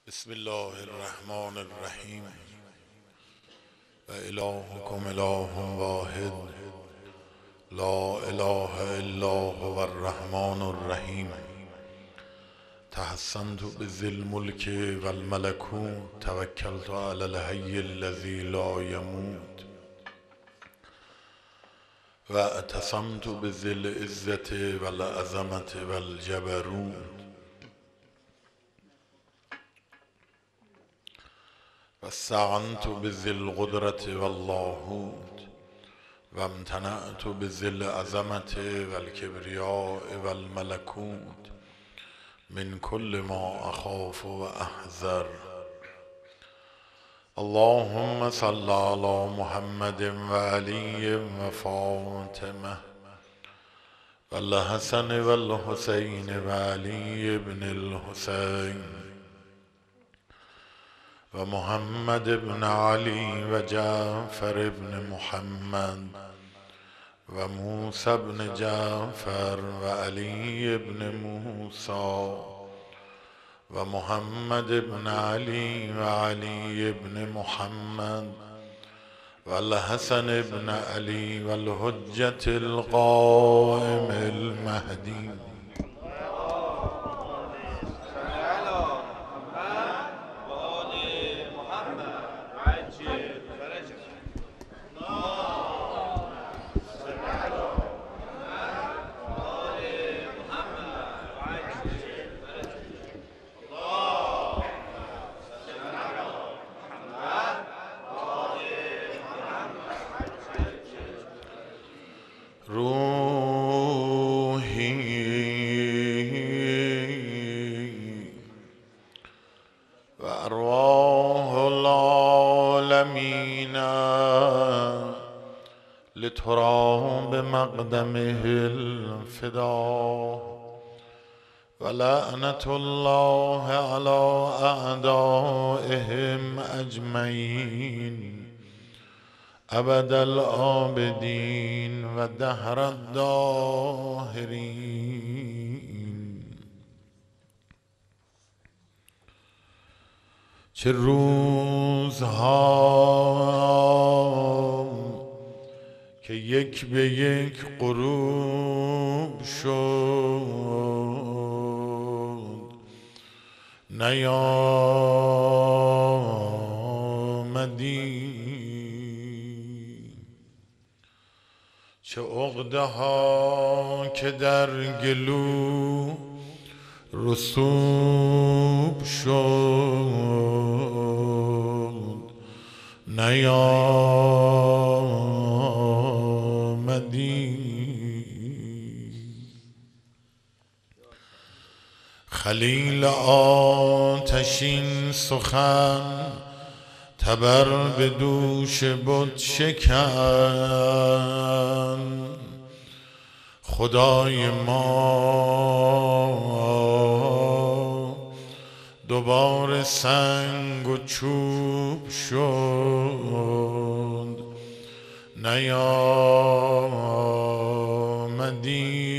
بسم الله الرحمن الرحیم و الهکم اله واحد لا اله الا هو الرحمن الرحیم تحسنت بذی الملک و الملکوت توکلت علی الحی الذی لا یموت و اعتصمت بذی العزة و العظمة و الجبروت و استعنت بذی القدرة و اللاهوت و امتنعت بذی العظمة و الکبریاء و الملکوت من کل ما اخاف و احذر. اللهم صل علی محمد و علی و فاطمه و الحسن و الحسین و علی ابن الحسین و محمد ابن علی و جعفر ابن محمد و موسی ابن جعفر و علی ابن موسی و محمد ابن علی و علی ابن محمد و الحسن ابن علی و الحجة القائم المهدی. روحی و ارواح العالمین لترى بمقدمه الفدا و لعنة الله علی اعدائهم اجمعین ابد العابدین و دهر الداهرین. چه روزها که یک به یک غروب شد نیامدی، چه عقده ها که در گلو رسوب شد نیامدی. خلیل آتشین سخن تبر به دوش بت شکن خدای ما دوباره سنگ و چوب شد نیامدی.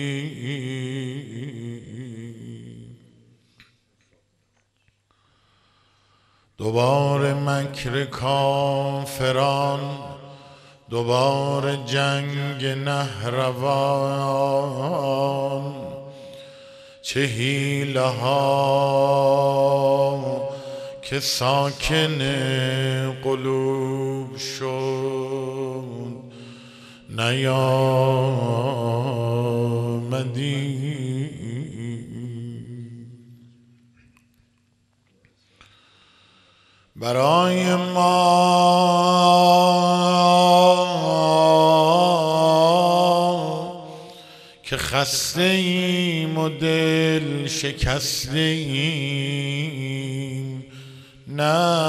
دوباره مکر کافران، دوباره جنگ نهروان، چه حیله ها که ساکن قلوب شد نیامدی. برای ما که خسته ایم و دل شکسته ایم، نه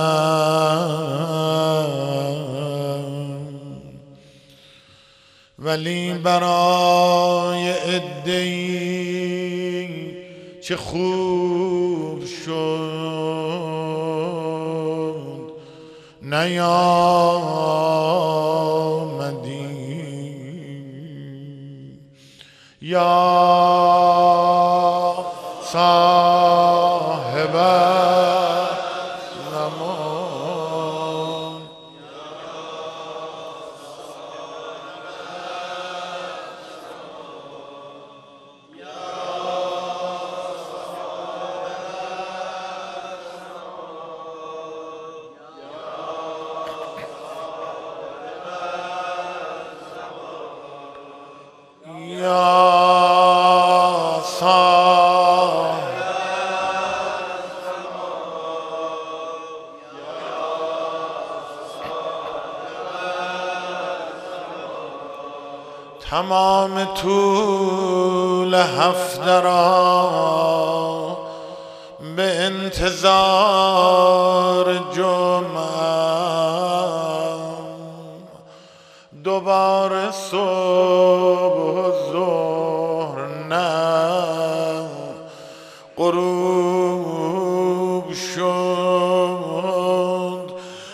ولی برای عده‌ای چه خوب شد نیامدی. یا صاحب تمام طول هفته را به انتظار جمعم، دوباره صبح و ظهر نه غروب شد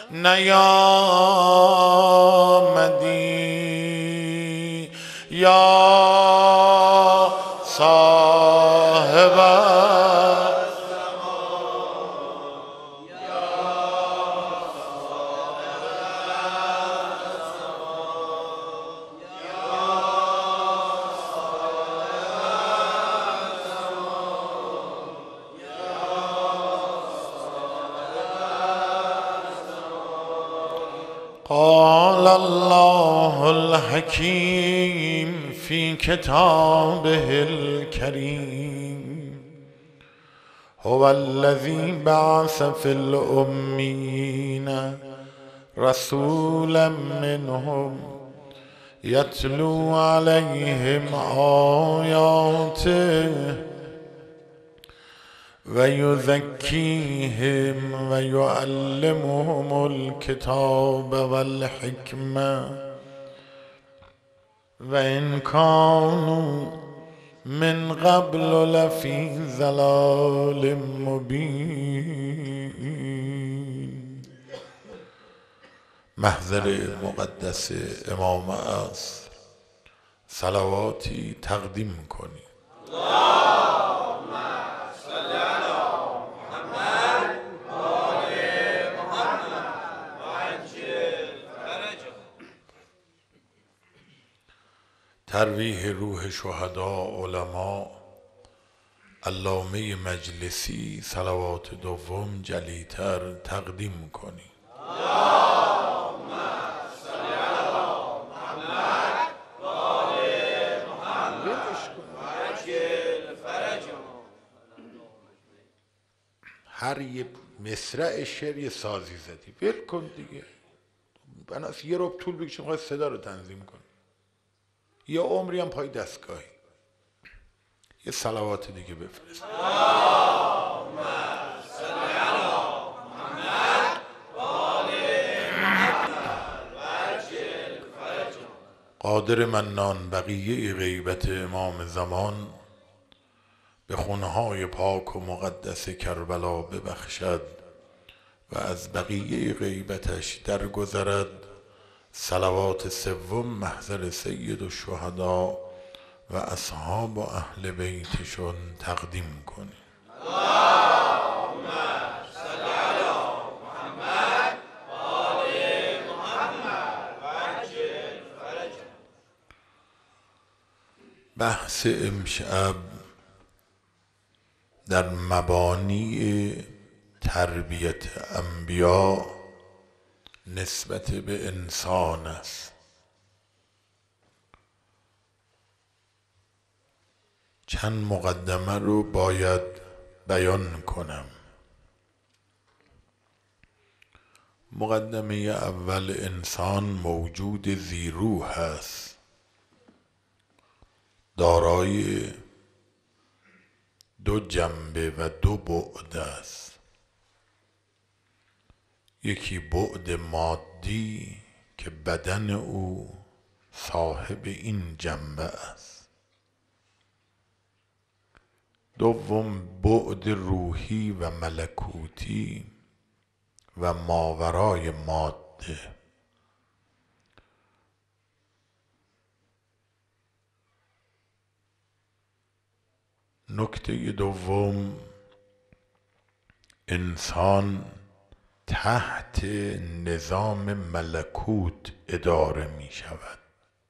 نیامدی یا صاحب قال الله الحكيم في كتابه الكريم هو الذي بعث في الأميين رسولا منهم يتلو عليهم آياته ويزكيهم ويعلمهم الكتاب والحكمة وإن كانوا من قبل لفي ضلال مبين. محضر مقدس امام عصر صلواتی تقدیم کنی. ترویح روح شهدا علما علامه مجلسی صلوات دوم جلیتر تقدیم کنی. هر یه مصرع شعر یه سازی زدی ول کن دیگه. بناس یه ربع طول بکشیم خواهد صدا رو تنظیم کن، یا عمری هم پای دستگاهی. یه صلوات دیگه بفرست. قادر منان بقیه غیبت امام زمان به خونهای پاک و مقدس کربلا ببخشد و از بقیه غیبتش درگذرد. صلوات سوم محضر سید الشهدا و اصحاب و اهل بیتشون تقدیم کنی. بحث امشب در مبانی تربیت انبیا نسبت به انسان است. چند مقدمه رو باید بیان کنم. مقدمه اول، انسان موجود ذی‌روح است، دارای دو جنبه و دو بعد است. یکی بعد مادی که بدن او صاحب این جنبه است. دوم بعد روحی و ملکوتی و ماورای ماده. نکته دوم، انسان تحت نظام ملکوت اداره می شود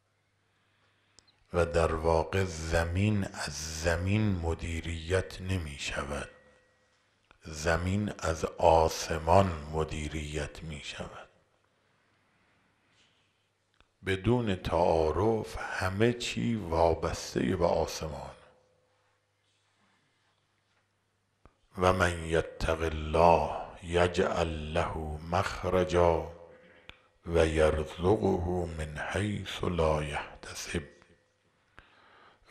و در واقع زمین از زمین مدیریت نمی شود، زمین از آسمان مدیریت می شود. بدون تعارف همه چی وابسته به آسمان. و من یتق الله یجعل له مخرجا و یرزقه من حیث لا یحتسب.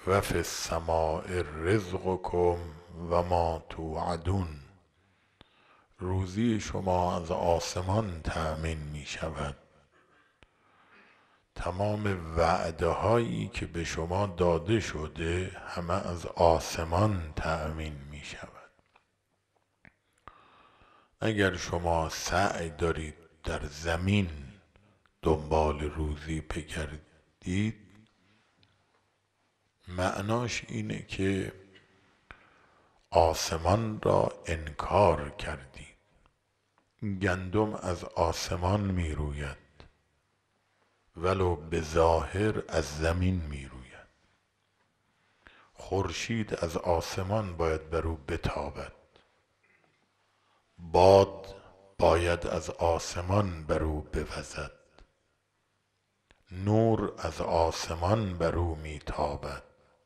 و فی السماء رزقکم و ما توعدون. روزی شما از آسمان تأمین می شود، تمام وعده هایی که به شما داده شده همه از آسمان تأمین می شود. اگر شما سعی دارید در زمین دنبال روزی بگردید، معناش اینه که آسمان را انکار کردید. گندم از آسمان می روید ولو به ظاهر از زمین می روید. خورشید از آسمان باید بر او بتابد، باد باید از آسمان بر او بوزد، نور از آسمان بر او می تابد،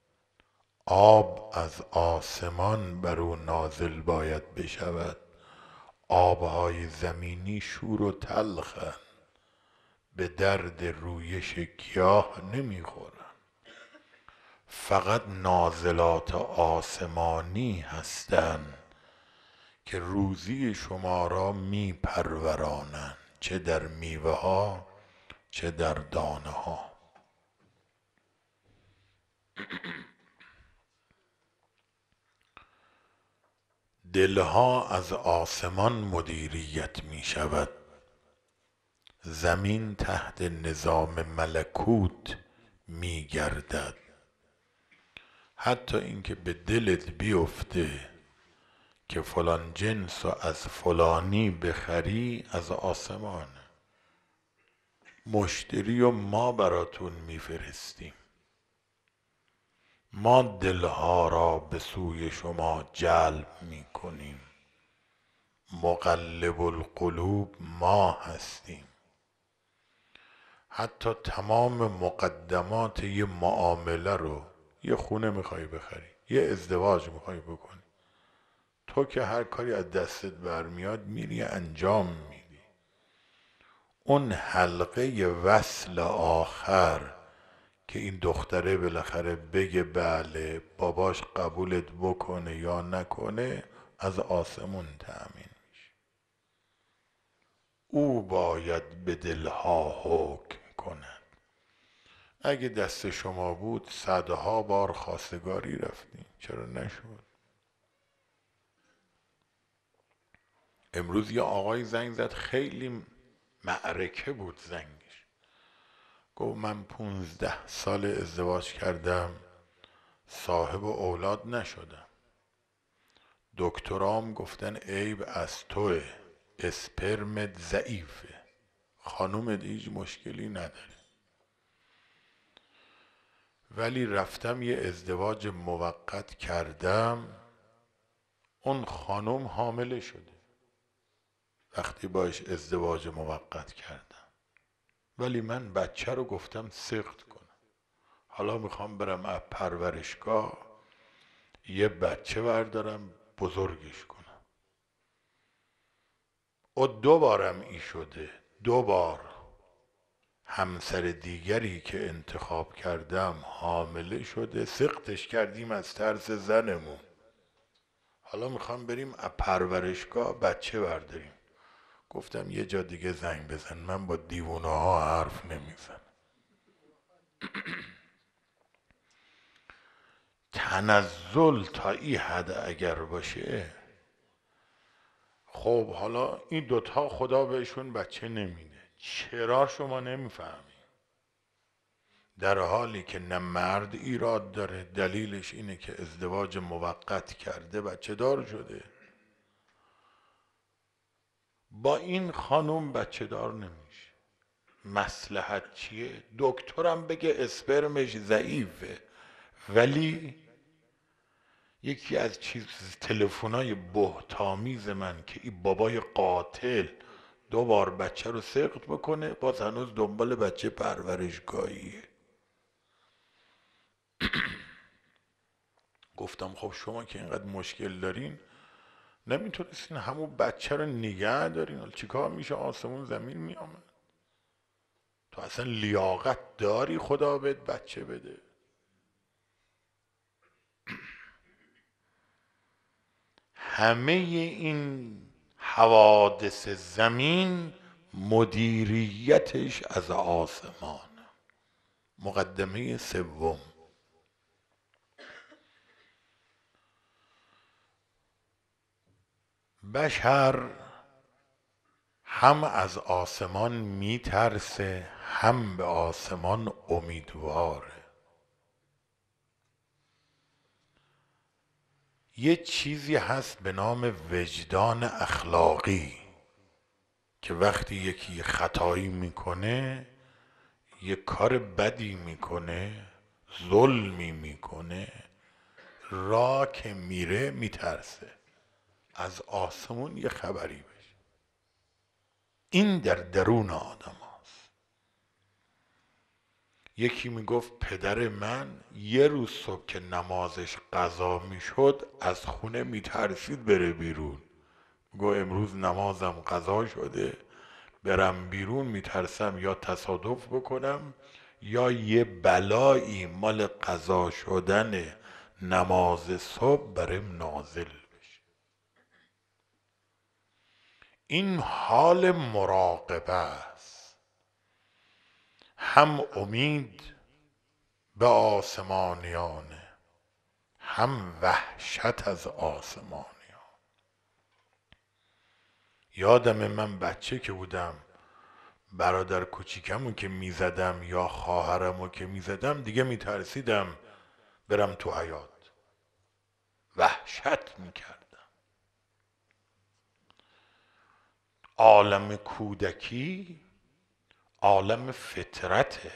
آب از آسمان بر او نازل باید بشود. آبهای زمینی شور و تلخند، به درد رویش گیاه نمیخورند. فقط نازلات آسمانی هستند که روزی شما را می پرورانند، چه در میوه ها چه در دانه ها. دلها از آسمان مدیریت می شود، زمین تحت نظام ملکوت می گردد. حتی اینکه به دلت بیفته که فلان جنس رو از فلانی بخری، از آسمان. مشتری و ما براتون میفرستیم، ما دلها را به سوی شما جلب میکنیم، مقلب القلوب ما هستیم. حتی تمام مقدمات یه معامله رو، یه خونه میخوای بخری، یه ازدواج میخوای بکنی، تو که هر کاری از دستت برمیاد میری انجام میدی. اون حلقه وصل آخر که این دختره بالاخره بگه بله باباش قبولت بکنه یا نکنه، از آسمون تأمین میشه. او باید به دلها حکم کند. اگه دست شما بود صدها بار خواستگاری رفتیم، چرا نشد؟ امروز یه آقای زنگ زد، خیلی معرکه بود زنگش. گفت من 15 سال ازدواج کردم، صاحب اولاد نشدم، دکترام گفتن عیب از توه، اسپرمت ضعیفه، خانومت هیچ مشکلی نداره. ولی رفتم یه ازدواج موقت کردم، اون خانوم حامله شده وقتی باش ازدواج موقت کردم، ولی من بچه رو گفتم سقط کنم. حالا میخوام برم از پرورشگاه یه بچه بردارم بزرگش کنم. و 2 بارم ای شده، 2 بار همسر دیگری که انتخاب کردم حامله شده، سقطش کردیم از ترس زنمون. حالا میخوام بریم از پرورشگاه بچه برداریم. گفتم یه جا دیگه زنگ بزن، من با دیوونه ها حرف نمیزنم. تنزل تا این حد اگر باشه، خب حالا این 2 تا خدا بهشون بچه نمیده، چرا شما نمیفهمی؟ در حالی که نه مرد ایراد داره، دلیلش اینه که ازدواج موقت کرده بچه دار شده. با این خانوم بچه دار نمیشه. مصلحت چیه؟ دکترم بگه اسپرمش ضعیفه، ولی یکی از تلفن‌های بهتامیز من که این بابای قاتل 2 بار بچه رو سقط بکنه، باز هنوز دنبال بچه پرورشگاهیه. گفتم خب شما که اینقدر مشکل دارین، نمیتونستین همون بچه رو نگه دارین؟ چیکار میشه؟ آسمون زمین میامد. تو اصلا لیاقت داری خدا بهت بچه بده؟ همه این حوادث زمین مدیریتش از آسمان. مقدمه سوم، بشر هم از آسمان میترسه هم به آسمان امیدواره. یه چیزی هست به نام وجدان اخلاقی که وقتی یکی خطایی میکنه، یه کار بدی میکنه، ظلمی میکنه، را که میره میترسه از آسمون یه خبری بشه. این در درون آدم هست. یکی میگفت پدر من یه روز صبح که نمازش قضا میشد از خونه میترسید بره بیرون. گو امروز نمازم قضا شده، برم بیرون میترسم یا تصادف بکنم یا یه بلایی مال قضا شدن نماز صبح برم نازل بشه. این حال مراقبه است، هم امید به آسمانیانه، هم وحشت از آسمانیان. یادم من بچه که بودم برادر کوچیکمو که میزدم یا خواهرمو که میزدم دیگه میترسیدم برم تو حیاط، وحشت میکردم. عالم کودکی عالم فطرته،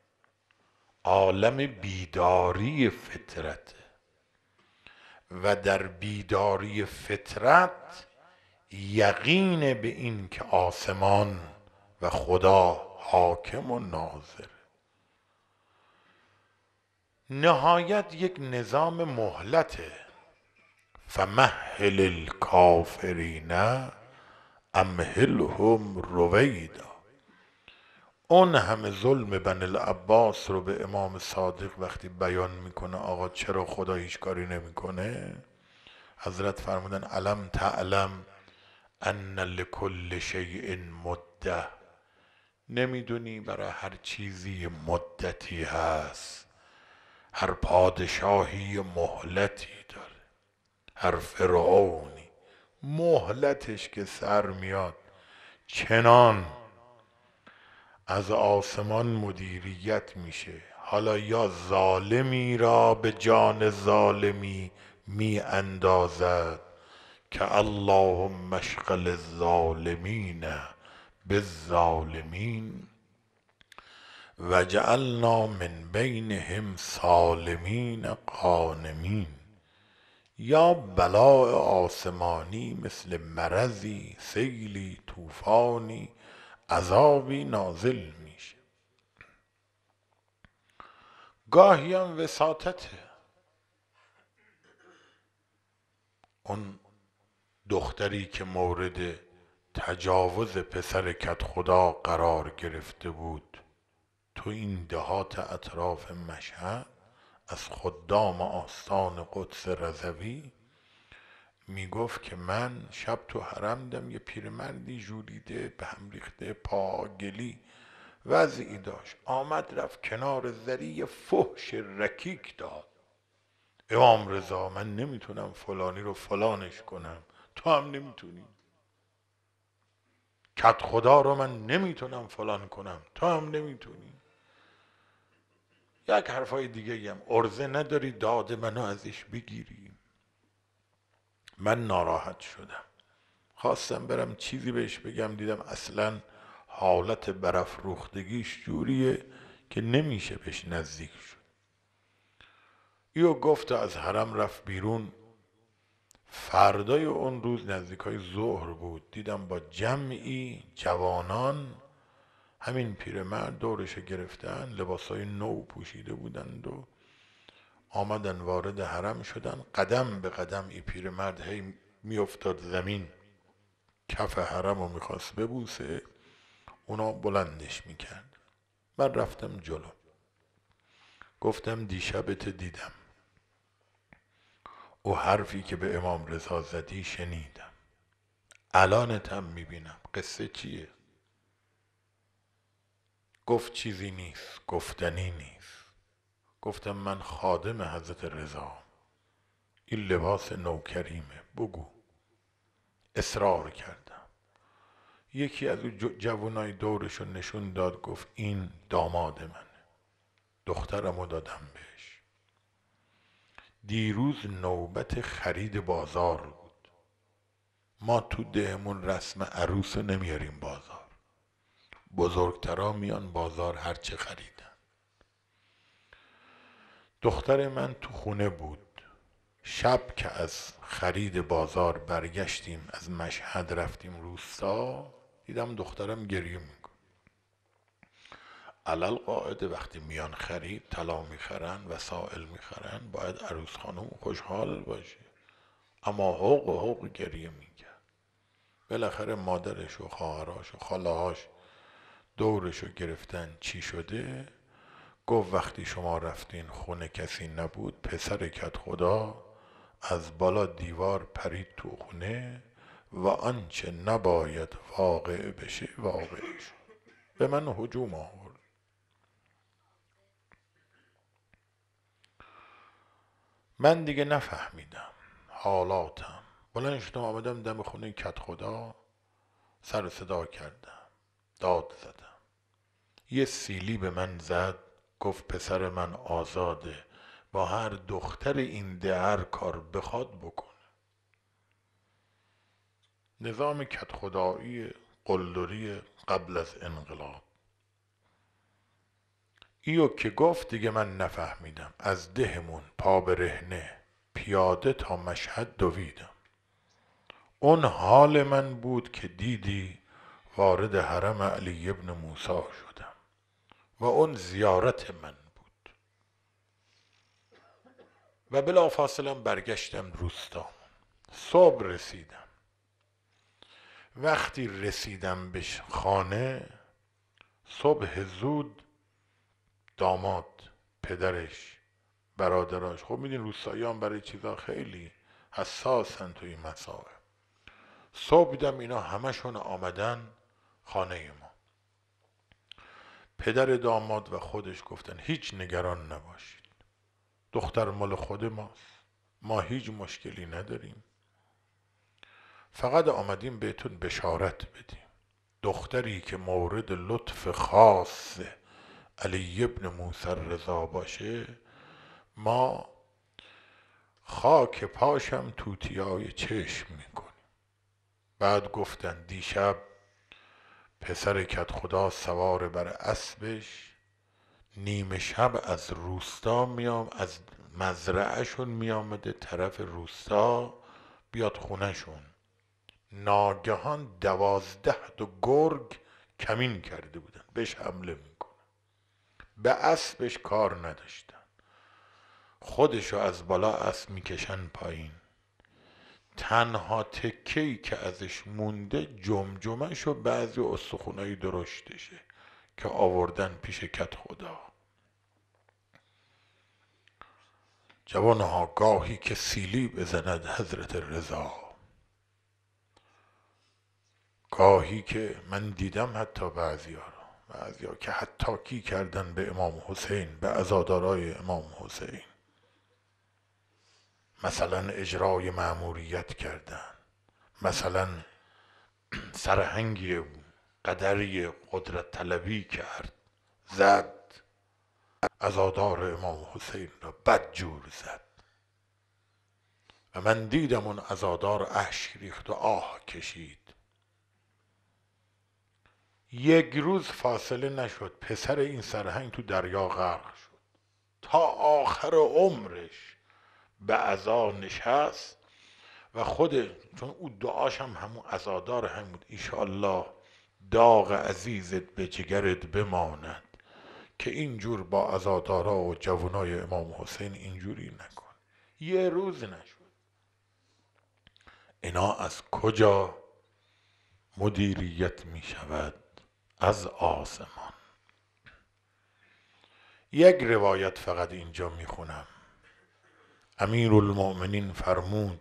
عالم بیداری فطرته و در بیداری فطرت یقین به این که آسمان و خدا حاکم و ناظر. نهایت یک نظام مهلته، فمهل الکافرین امهلهم رویدا. اون همه ظلم بنی العباس رو به امام صادق وقتی بیان میکنه آقا چرا خدا هیچ کاری نمیکنه، حضرت فرمودن الم تعلم ان لکل شیء مده. نمیدونی برای هر چیزی مدتی هست، هر پادشاهی مهلتی داره، هر فرعونی مهلتش که سر میاد چنان از آسمان مدیریت میشه. حالا یا ظالمی را به جان ظالمی می اندازد که اللهم اشغل الظالمین بالظالمین وجعلنا من بینهم سالمین غانمین، یا بلاء آسمانی مثل مرضی، سیلی، طوفانی، عذابی نازل میشه. گاهی هم وساطته. اون دختری که مورد تجاوز پسر کت خدا قرار گرفته بود تو این دهات اطراف مشهد، از خدام آستان قدس رضوی میگفت که من شب تو حرم دیدم یه پیرمردی ژولیده به هم ریخته، پاگلی وضعی داشت، آمد رفت کنار زری یه فحش رکیک داد. امام رضا من نمیتونم فلانی رو فلانش کنم، تو هم نمیتونی. کت خدا رو من نمیتونم فلان کنم، تو هم نمیتونی. یک حرفای دیگه هم ارزه نداری داد منو ازش بگیری. من ناراحت شدم، خواستم برم چیزی بهش بگم، دیدم اصلا حالت برافروختگیش جوریه که نمیشه بهش نزدیک شد. ایو گفت از حرم رفت بیرون. فردای اون روز نزدیکای ظهر بود، دیدم با جمعی جوانان همین پیرمرد دورش گرفتن، لباسای نو پوشیده بودند و آمدن وارد حرم شدن. قدم به قدم این پیرمرد هی میافتاد زمین، کف حرم رو میخواست ببوسه، اونا بلندش میکرد. من رفتم جلو، گفتم دیشبت دیدم، او حرفی که به امام رضا زدی شنیدم، الانتم میبینم، قصه چیه؟ گفت چیزی نیست، گفتنی نیست. گفتم من خادم حضرت رضا، این لباس نوکریمه، بگو. اصرار کردم. یکی از جوانای دورشو نشون داد، گفت این داماد منه، دخترمو دادم بهش. دیروز نوبت خرید بازار بود. ما تو دهمون رسم عروس نمیاریم بازار، بزرگترا میان بازار هرچه خریدن. دختر من تو خونه بود. شب که از خرید بازار برگشتیم، از مشهد رفتیم روستا، دیدم دخترم گریه میکن. علل قاعده وقتی میان خرید طلا میخرن، وسائل میخرن، باید عروس خانم خوشحال باشه، اما حق و حق گریه میکرد. بالاخره مادرش و خواهراش و خالهاش دورشو گرفتن چی شده. گفت وقتی شما رفتین خونه کسی نبود، پسر کت خدا از بالا دیوار پرید تو خونه و آنچه نباید واقع بشه واقع شد. به من هجوم آورد. من دیگه نفهمیدم حالاتم. بلند شدم آمدم دم خونه کت خدا، سر صدا کردم، داد زدم. یه سیلی به من زد، گفت پسر من آزاده، با هر دختر این ده هر کار بخواد بکنه. نظام کت خدایی قلدری قبل از انقلاب. ایو که گفت دیگه من نفهمیدم. از دهمون پا برهنه پیاده تا مشهد دویدم. اون حال من بود که دیدی وارد حرم علی ابن موسی شدم و اون زیارت من بود. و بلا فاصله برگشتم روستا. صبح رسیدم. وقتی رسیدم به خانه، صبح زود داماد، پدرش، برادراش، خب میدین روستاییان برای چیزا خیلی حساسن توی این مسائل. صبح دیدم اینا همشون آمدن خانه ما. پدر داماد و خودش گفتن هیچ نگران نباشید، دختر مال خود ماست، ما هیچ مشکلی نداریم، فقط آمدیم بهتون بشارت بدیم دختری که مورد لطف خاص علی ابن موسی رضا باشه، ما خاک پاشم توتیای چشم میکنیم. بعد گفتن دیشب پسر کت خدا سوار بر اسبش، نیمه شب از روستا میام، از مزرعهشون میامده طرف روستا بیاد خونهشون. ناگهان 12 گرگ کمین کرده بودن، بهش حمله میکنن. به اسبش کار نداشتن، خودشو از بالا اسب میکشن پایین. تنها تکه‌ای که ازش مونده جمجمه‌ش و بعضی استخونای درشتشه که آوردن پیش کت خدا. جوانها گاهی که سیلی بزند حضرت رضا، گاهی که من دیدم حتی بعضیا که حتاکی کردن به امام حسین، به عزادارای امام حسین، مثلا اجرای مأموریت کردن، مثلا سرهنگی قدری قدرت طلبی کرد، زد عزادار امام حسین را بدجور زد. و من دیدم اون عزادار اشک ریخت و آه کشید. یک روز فاصله نشد پسر این سرهنگ تو دریا غرق شد. تا آخر عمرش به عزا نشست و چون او دعاش هم همون عزادار هم بود، ایشالله داغ عزیزت به جگرت بماند که اینجور با عزادارا و جوانای امام حسین اینجوری نکن. یه روز نشد. اینا از کجا مدیریت می شود؟ از آسمان. یک روایت فقط اینجا می خونم. امیرالمؤمنین فرمود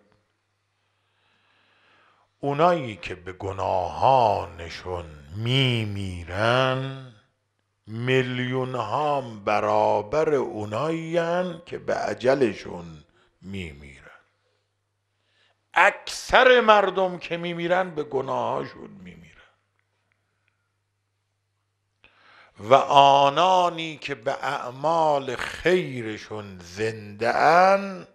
اونایی که به گناهانشون میمیرن میلیون ها برابر اونایین که به اجلشون میمیرن. اکثر مردم که میمیرن به گناهاشون میمیرن و آنانی که به اعمال خیرشون زنده ان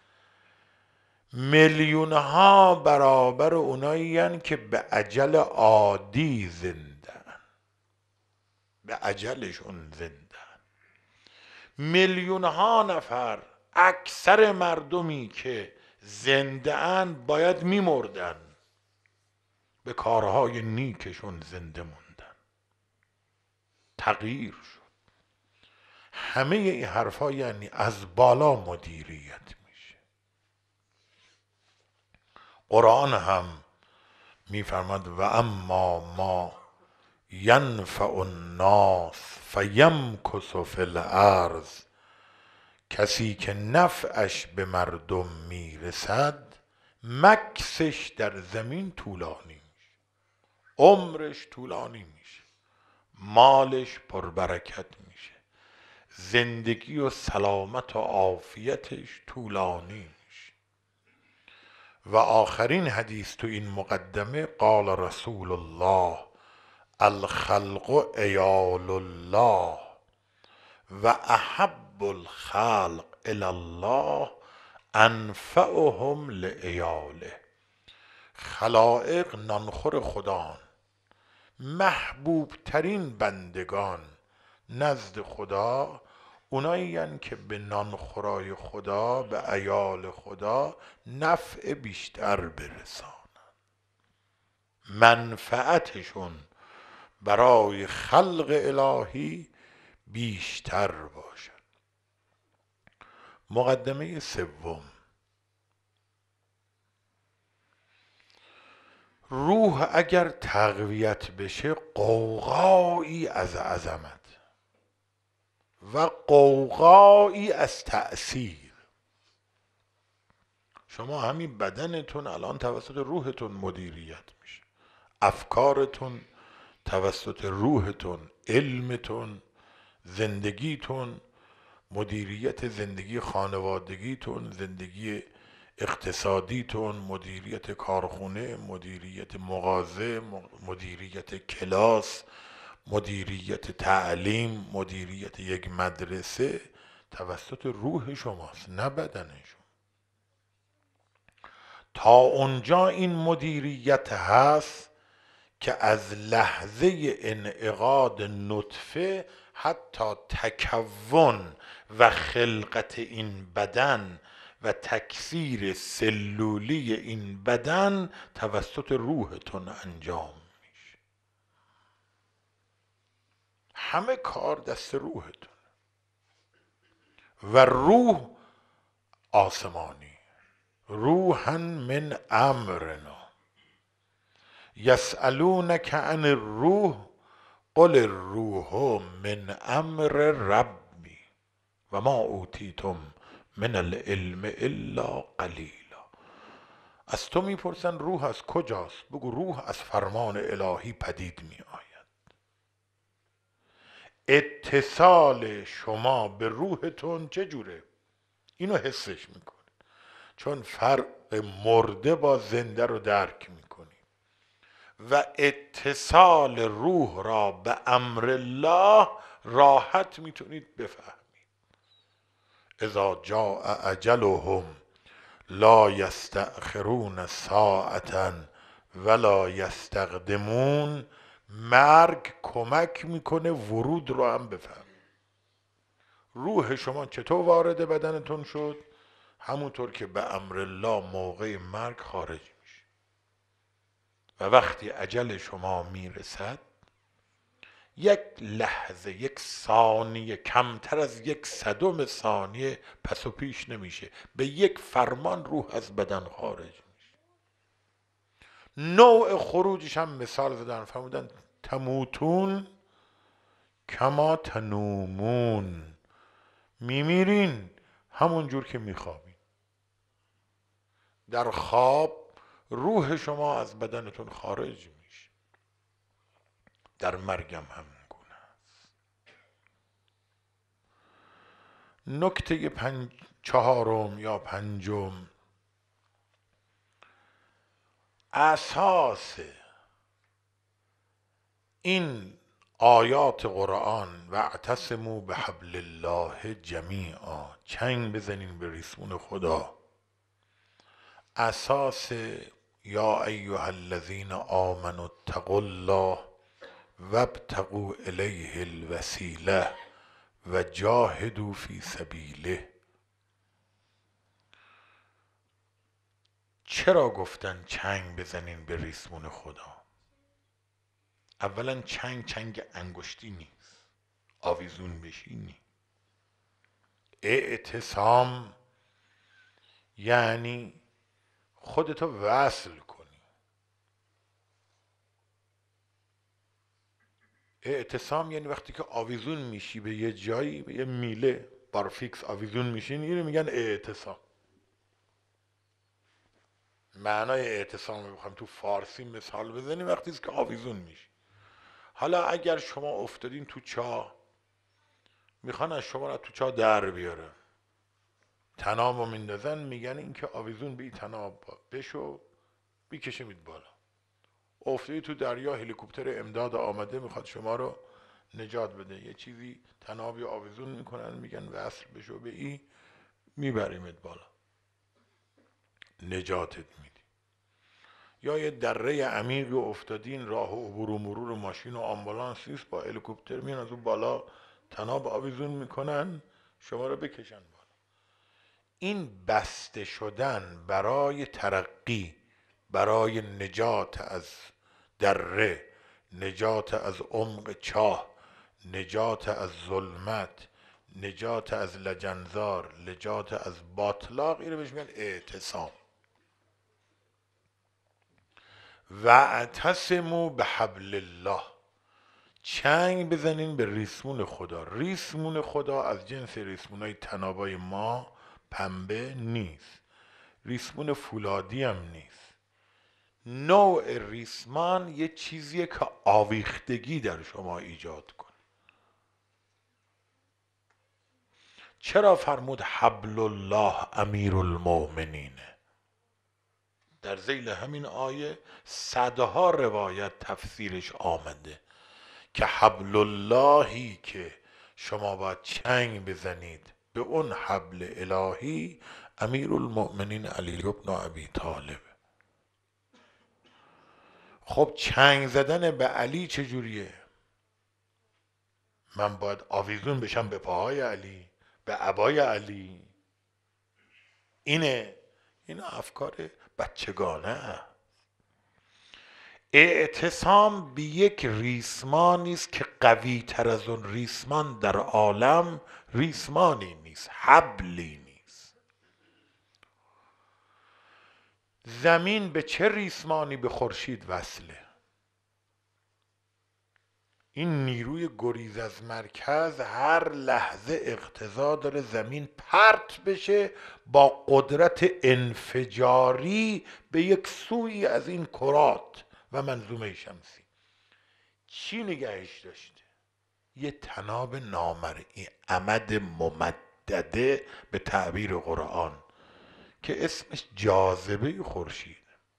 میلیون ها برابر اونایین که به اجل عادی زنده ان، به اجلشون زنده ان. میلیون ها نفر، اکثر مردمی که زنده ان باید میمردن، به کارهای نیکشون زنده موندن، تغییر شد. همه این حرفا یعنی از بالا مدیریت میشه. قرآن هم میفرماد و اما ما ینفع الناس فیمکث فی الارض، کسی که نفعش به مردم میرسد مکسش در زمین طولانی میشه، عمرش طولانی میشه، مالش پربرکت میشه، زندگی و سلامت و عافیتش طولانی میشه. و آخرین حدیث تو این مقدمه قال رسول الله الخلق عیال الله و احب الخلق الی الله انفعهم لعیاله. خلائق نانخور خدان، محبوب ترین بندگان نزد خدا اونایی که به نانخورای خدا، به عیال خدا نفع بیشتر برسانن، منفعتشون برای خلق الهی بیشتر باشد. مقدمه سوم، روح اگر تقویت بشه غوغایی از عظمت و غوغایی از تأثیر. شما همین بدنتون الان توسط روحتون مدیریت میشه، افکارتون توسط روحتون، علمتون، زندگیتون، مدیریت زندگی خانوادگیتون، زندگی اقتصادیتون، مدیریت کارخونه، مدیریت مغازه، مدیریت کلاس، مدیریت تعلیم، مدیریت یک مدرسه توسط روح شماست، نه بدن شما. تا اونجا این مدیریت هست که از لحظه انعقاد نطفه حتی تکون و خلقت این بدن و تکثیر سلولی این بدن توسط روحتون انجام میشه. همه کار دست روحتون و روح آسمانی، روحا من امرنا یسألونک عن الروح قل الروح من امر ربی و ما اوتیتم من العلم الا قلیلا. از تو میپرسن روح از کجاست؟ بگو روح از فرمان الهی پدید می آید. اتصال شما به روحتون چجوره؟ اینو حسش میکنه، چون فرق مرده با زنده رو درک میکنی و اتصال روح را به امر الله راحت میتونید بفهمید. اذا جاء اجلهم لا یستأخرون ساعة ولا یستقدمون. مرگ کمک میکنه ورود رو هم بفهم. روح شما چطور وارد بدنتون شد؟ همونطور که به امر الله موقع مرگ خارج میشه و وقتی اجل شما میرسد یک لحظه، یک ثانیه، کمتر از یک صدم ثانیه پس و پیش نمیشه، به یک فرمان روح از بدن خارج میشه. نوع خروجش هم مثال زدن، فرمودن تموتون کما تنومون، میمیرین همون جور که میخوابین. در خواب روح شما از بدنتون خارج میشه. در مرگم همین گونه است. نکته چهارم یا پنجم، اساس این آیات قرآن واعتصموا بحبل الله جمیعا، چنگ بزنین به ریسمون خدا، اساس یا ایها الذین آمنوا اتقوا الله وابتغوا الیه الوسیله و جاهدوا فی سبیله. چرا گفتن چنگ بزنین به ریسمون خدا؟ اولا چنگ انگشتی نیست، آویزون بشینی. اعتصام یعنی خودتو وصل کنی. اعتصام یعنی وقتی که آویزون میشی به یه جایی، به یه میله بارفیکس آویزون میشین، اینو میگن اعتصام. معنای اعتصام رو بخوام تو فارسی مثال بزنیم وقتی که آویزون میشی. حالا اگر شما افتادین تو چاه، میخوان از شما رو تو چاه در بیاره، طناب رو میندازن، میگن این که آویزون به این طناب بشو بیکشمید بالا. افتادی تو دریا، هلیکوپتر امداد آمده میخواد شما رو نجات بده، یه چیزی طنابی آویزون میکنن، میگن وصل بشو به این، میبریمت بالا، نجاتت میدی. یا یه دره عمیقی افتادین، راه و عبور و مرور ماشین و آمبولانس نیست، با هلیکوپتر میان از اون بالا طناب آویزون میکنن شما رو بکشن بالا. این بسته شدن برای ترقی، برای نجات از دره، نجات از عمق چاه، نجات از ظلمت، نجات از لجنزار، نجات از باطلاق، اینو بهش میگن اعتصام. واعتصموا بحبل الله، چنگ بزنین به ریسمون خدا. ریسمون خدا از جنس ریسمونای طنابای ما پنبه نیست، ریسمون فولادی هم نیست. نوع ریسمان یه چیزیه که آویختگی در شما ایجاد کنه. چرا فرمود حبل الله امیر المؤمنینه؟ در ذیل همین آیه صدها روایت تفسیرش آمده که حبل اللهی که شما باید چنگ بزنید به اون حبل الهی امیر المؤمنین علی بن ابی طالب. خب چنگ زدن به علی چجوریه؟ من باید آویزون بشم به پاهای علی، به عبای علی؟ این افکار بچگانه است. اعتصام به یک ریسمانی است که قوی تر از اون ریسمان در عالم ریسمانی نیست، حبلی نیست. زمین به چه ریسمانی به خورشید وصله؟ این نیروی گریز از مرکز هر لحظه اقتضا داره زمین پرت بشه با قدرت انفجاری به یک سوی از این کرات و منظومه شمسی. چی نگهش داشته؟ یه طناب نامرئی، عمد ممدده به تعبیر قرآن که اسمش جاذبه خورشید.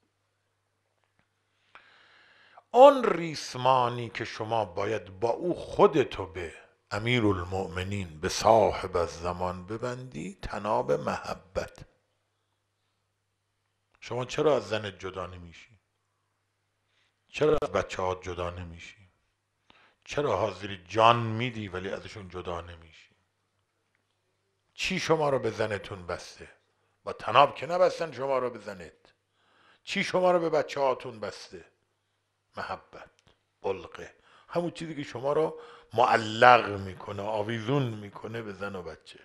اون ریسمانی که شما باید با او خودتو به امیر المؤمنین، به صاحب الزمان ببندی، طناب محبت. شما چرا از زنت جدا نمیشی؟ چرا از بچه ها جدا نمیشی؟ چرا حاضری جان میدی ولی ازشون جدا نمیشی؟ چی شما رو به زنتون بسته؟ با طناب که نبستن شما رو به زنت. چی شما رو به بچه هاتون بسته؟ محبت، علقه، همون چیزی که شما رو معلق میکنه، آویزون میکنه به زن و بچه.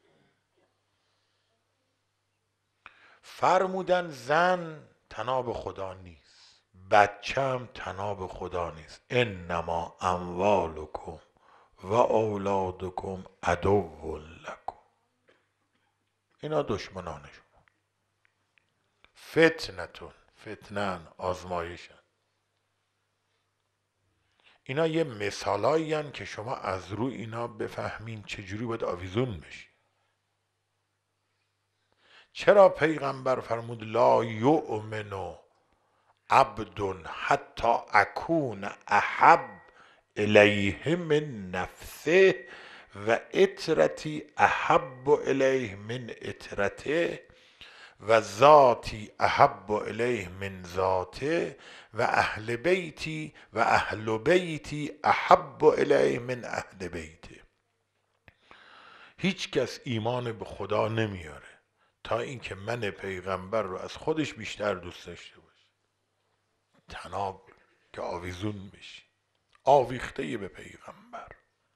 فرمودن زن طناب خدا نیست، بچه هم طناب خدا نیست. انما اموالکم و اولادکم عدو لکم، اینا دشمنان شما. فتنتون، فتنن آزمایشن. اینا یه مثالایی هن که شما از روی اینا بفهمین چجوری باید آویزون بشی. چرا پیغمبر فرمود لا یؤمن عبد حتی اکون احب الیه من نفسه و اطرتی احب الیه من اطرته و ذاتی احب الیه من ذاته و اهل بیتی احب الیه من اهل بیته. هیچ کس ایمان به خدا نمیاره تا اینکه من پیغمبر رو از خودش بیشتر دوست داشته باشه. تناب که آویزون بشی، آویخته به پیغمبر.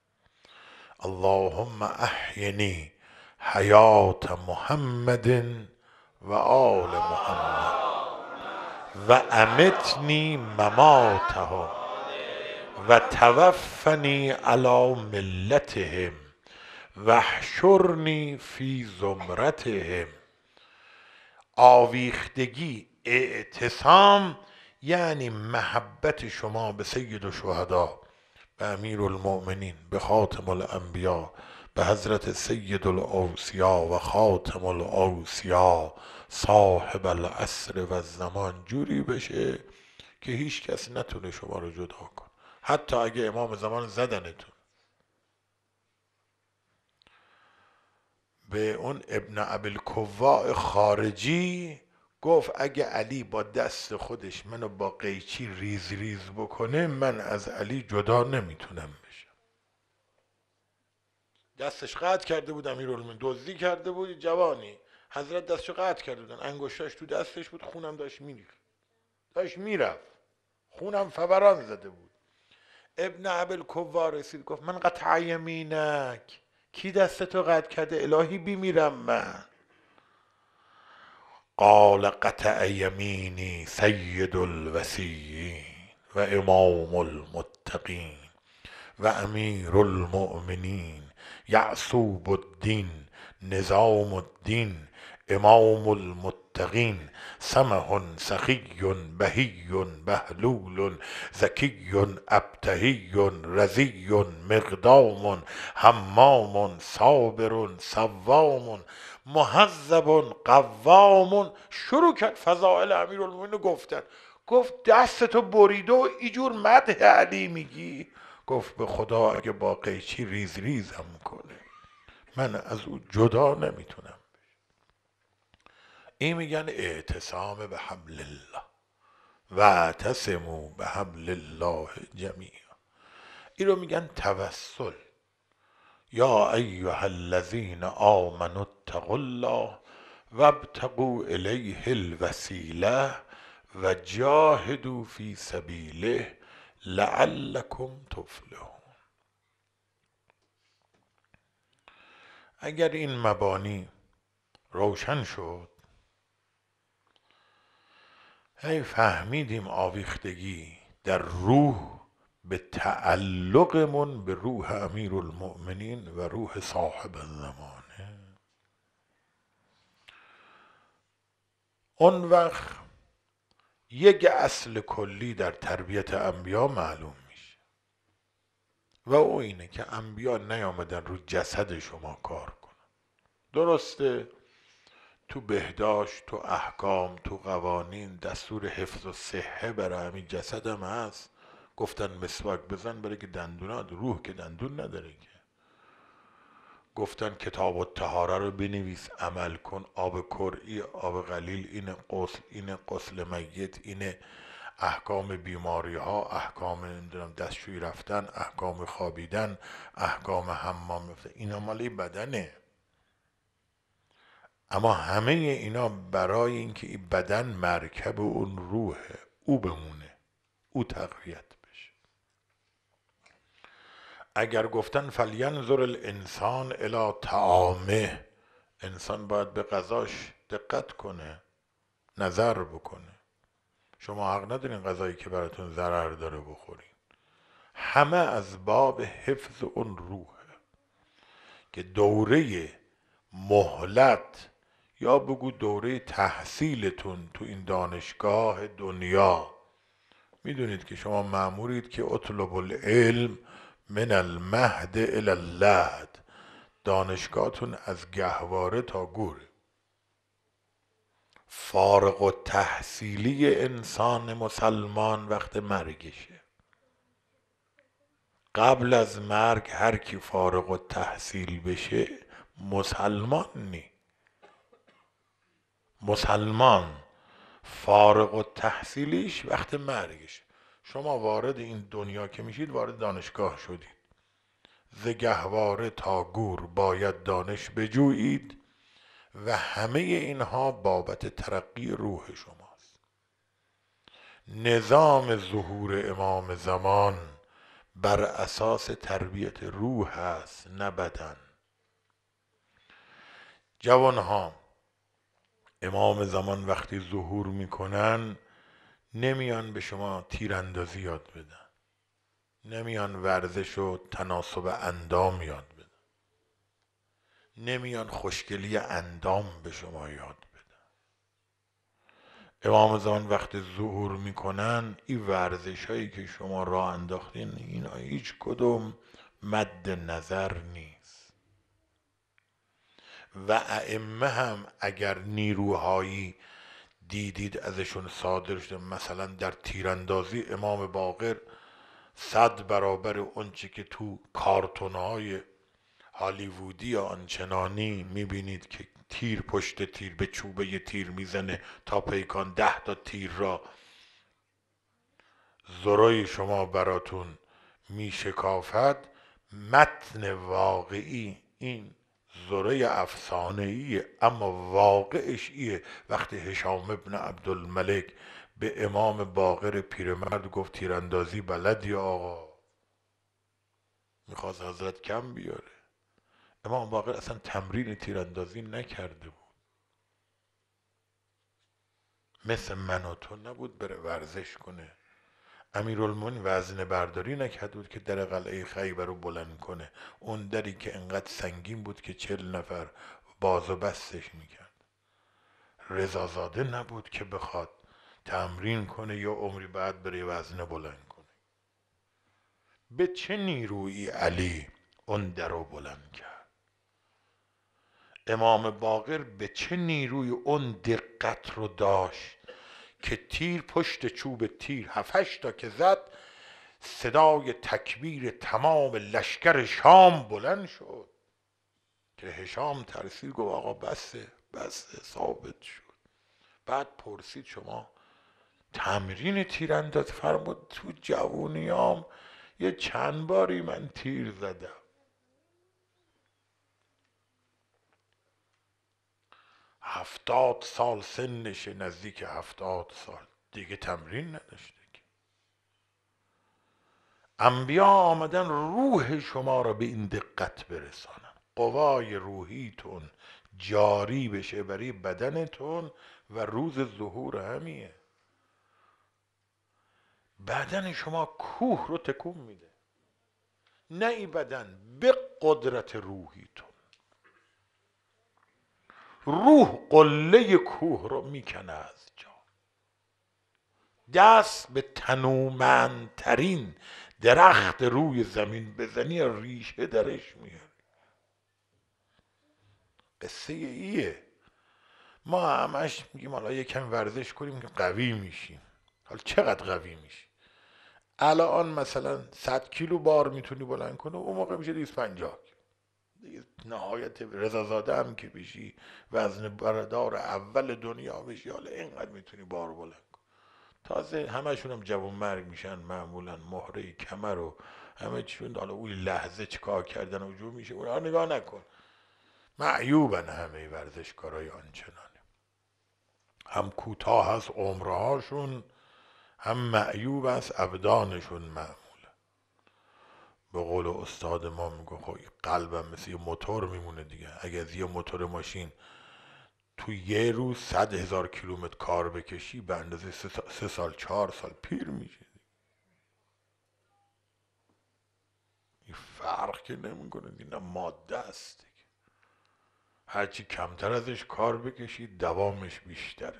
اللهم احینی حیات محمد و آل محمد و امتنی مماتهم و توفنی علی ملتهم و احشرنی فی زمرتهم. آویختگی، اعتصام، یعنی محبت شما به سید الشهدا، به امیر المؤمنین، به خاتم الانبیا، به حضرت سید الاوصیا و خاتم الاوصیا صاحب العصر و الزمان جوری بشه که هیچ کس نتونه شما رو جدا کن، حتی اگه امام زمان زدنتون. به اون ابن ابوالکواء خارجی گفت اگه علی با دست خودش منو با قیچی ریز ریز بکنه من از علی جدا نمیتونم بشم. دستش قطع کرده بود، امیرالمومنین دزدی کرده بود، جوانی حضرت دستشو قطع کرده بودن، انگشتاش تو دستش بود، خونم داشت میریخت، داشت میرفت، خونم فوران زده بود. ابن ابوالکواء رسید گفت من قطع یمینک، کی دستتو قطع کرده؟ الهی بیمیرم من. قال قطع یمینی سید الوصیین و امام المتقین و امیر المؤمنین یعصوب الدین نظام الدین امام المتقین سمح سخی بهی بهلول ذکی ابتهی رضی مقدام حمام صابر صوام مهذب قوام. شروع کرد فضائل امیرالمومنین گفتن. گفت دستتو برید و اینجور مدح علی میگی؟ گفت به خدا اگه با قیچی ریز ریزم کنه من از او جدا نمیتونم. این میگن اعتصام به حبل الله و اعتصموا به حبل الله جمیعا. این رو میگن توسل. یا ایها الذین آمنوا اتقوا الله وابتغوا الیه الوسیله و جاهدوا فی سبیله لعلکم تفلحون. اگر این مبانی روشن شد، هی فهمیدیم آویختگی در روح به تعلقمون به روح امیر المؤمنین و روح صاحب الزمانه. اون وقت یک اصل کلی در تربیت انبیا معلوم میشه و او اینه که انبیا نیامدن رو جسد شما کار کنن. درسته تو بهداشت، تو احکام، تو قوانین دستور حفظ و صحه برای همین جسد هم هست. گفتن مسواک بزن برای که دندونات، روح که دندون نداره که. گفتن کتاب الطهاره رو بنویس، عمل کن، آب کرعی، آب قلیل، این غسل میت، این احکام بیماری ها، احکام نمیدونم دستشویی رفتن، احکام خوابیدن، احکام حمام رفتن، اینا مال بدنه. اما همه اینا برای اینکه این بدن مرکب اون روحه، او بمونه، او تقویت بشه. اگر گفتن فلینظر الانسان الی طعامه، انسان باید به غذاش دقت کنه، نظر بکنه. شما حق ندارین غذایی که براتون ضرر داره بخورین. همه از باب حفظ اون روحه که دوره مهلت یا بگو دوره تحصیلتون تو این دانشگاه دنیا. میدونید که شما مأمورید که اطلب العلم من المهد الی اللحد، دانشگاهتون از گهواره تا گوره. فارغ التحصیلی انسان مسلمان وقت مرگشه. قبل از مرگ هر کی فارغ التحصیل بشه مسلمان نی. مسلمان فارغ التحصیلیش وقت مرگش. شما وارد این دنیا که میشید وارد دانشگاه شدید، ز گهواره تا گور باید دانش بجویید و همه اینها بابت ترقی روح شماست. نظام ظهور امام زمان بر اساس تربیت روح است نه بدن. جوانها امام زمان وقتی ظهور میکنن نمیان به شما تیراندازی یاد بدن، نمیان ورزش و تناسب اندام یاد بدن، نمیان خوشگلی اندام به شما یاد بدن. امام زمان وقتی ظهور میکنن این ورزش هایی که شما راه انداختین اینا هیچ کدوم مد نظر نیست. و ائمه هم اگر نیروهایی دیدید ازشون صادر شده، مثلا در تیراندازی امام باقر 100 برابر اونچه که تو کارتونهای هالیوودی یا آنچنانی میبینید که تیر پشت تیر به چوبه ی تیر میزنه تا پیکان 10 تا تیر را ذرای شما براتون میشکافد. متن واقعی این ذره افسانه‌ایه، اما واقعش ایه. وقتی هشام ابن عبدالملک به امام باقر پیرمرد گفت تیراندازی بلدی آقا، میخواست حضرت کم بیاره. امام باقر اصلا تمرین تیراندازی نکرده بود، مثل من و تو نبود بره ورزش کنه. امیرالمومنین وزنه برداری نکرده بود که در قلعه خیبر رو بلند کنه، اون دری که انقدر سنگین بود که 40 نفر باز و بستش میکرد. رضازاده نبود که بخواد تمرین کنه یا عمری بعد بره وزنه بلند کنه. به چه نیرویی علی اون در رو بلند کرد؟ امام باقر به چه نیروی اون دقت رو داشت که تیر پشت چوب تیر 7 تا که زد صدای تکبیر تمام لشکر شام بلند شد که هشام ترسید گفت آقا بسه بسه، ثابت شد. بعد پرسید شما تمرین تیراندازی؟ فرمود تو جوونیام یه چند باری من تیر زدم. 70 سال سنشه، نزدیک 70 سال دیگه تمرین نداشته که. انبیا آمدن روح شما را به این دقت برسانن، قوای روحیتون جاری بشه برای بدنتون و روز ظهور همیه. بدن شما کوه رو تکون میده، نه ای بدن، به قدرت روحیتون. روح قله کوه رو میکنه از جا. دست به تنومندترین درخت روی زمین بزنی ریشه درش میاری. قصه ایه. ما همش میگیم حالا یکم ورزش کنیم که قوی میشیم. حالا چقدر قوی میشی؟ الان مثلا 100 کیلو بار میتونی بلند کنی، اون موقع میشه 250 دیگه. نهایت رضازاده هم که بشی، وزن بردار اول دنیا بشی، حالا اینقدر میتونی بار بلند کن. تازه همشون هم جوان مرگ میشن معمولا، مهره کمر و همه چیون. حالا اون لحظه چیکار کردن و جو میشه اونها نگاه نکن. معیوبن همه ورزشکارای آنچنانه، هم کوتاه هست عمرهاشون، هم معیوب است ابدانشون. معمولا به قول استاد ما میگه خب قلبم مثل یه موتور میمونه دیگه. اگه از یه موتور ماشین تو یه روز 100,000 کیلومتر کار بکشی، به اندازه 3 سال 4 سال پیر میشه. این فرق که نمیکنه، اینا ماده است دیگه. هرچی کمتر ازش کار بکشید دوامش بیشتره.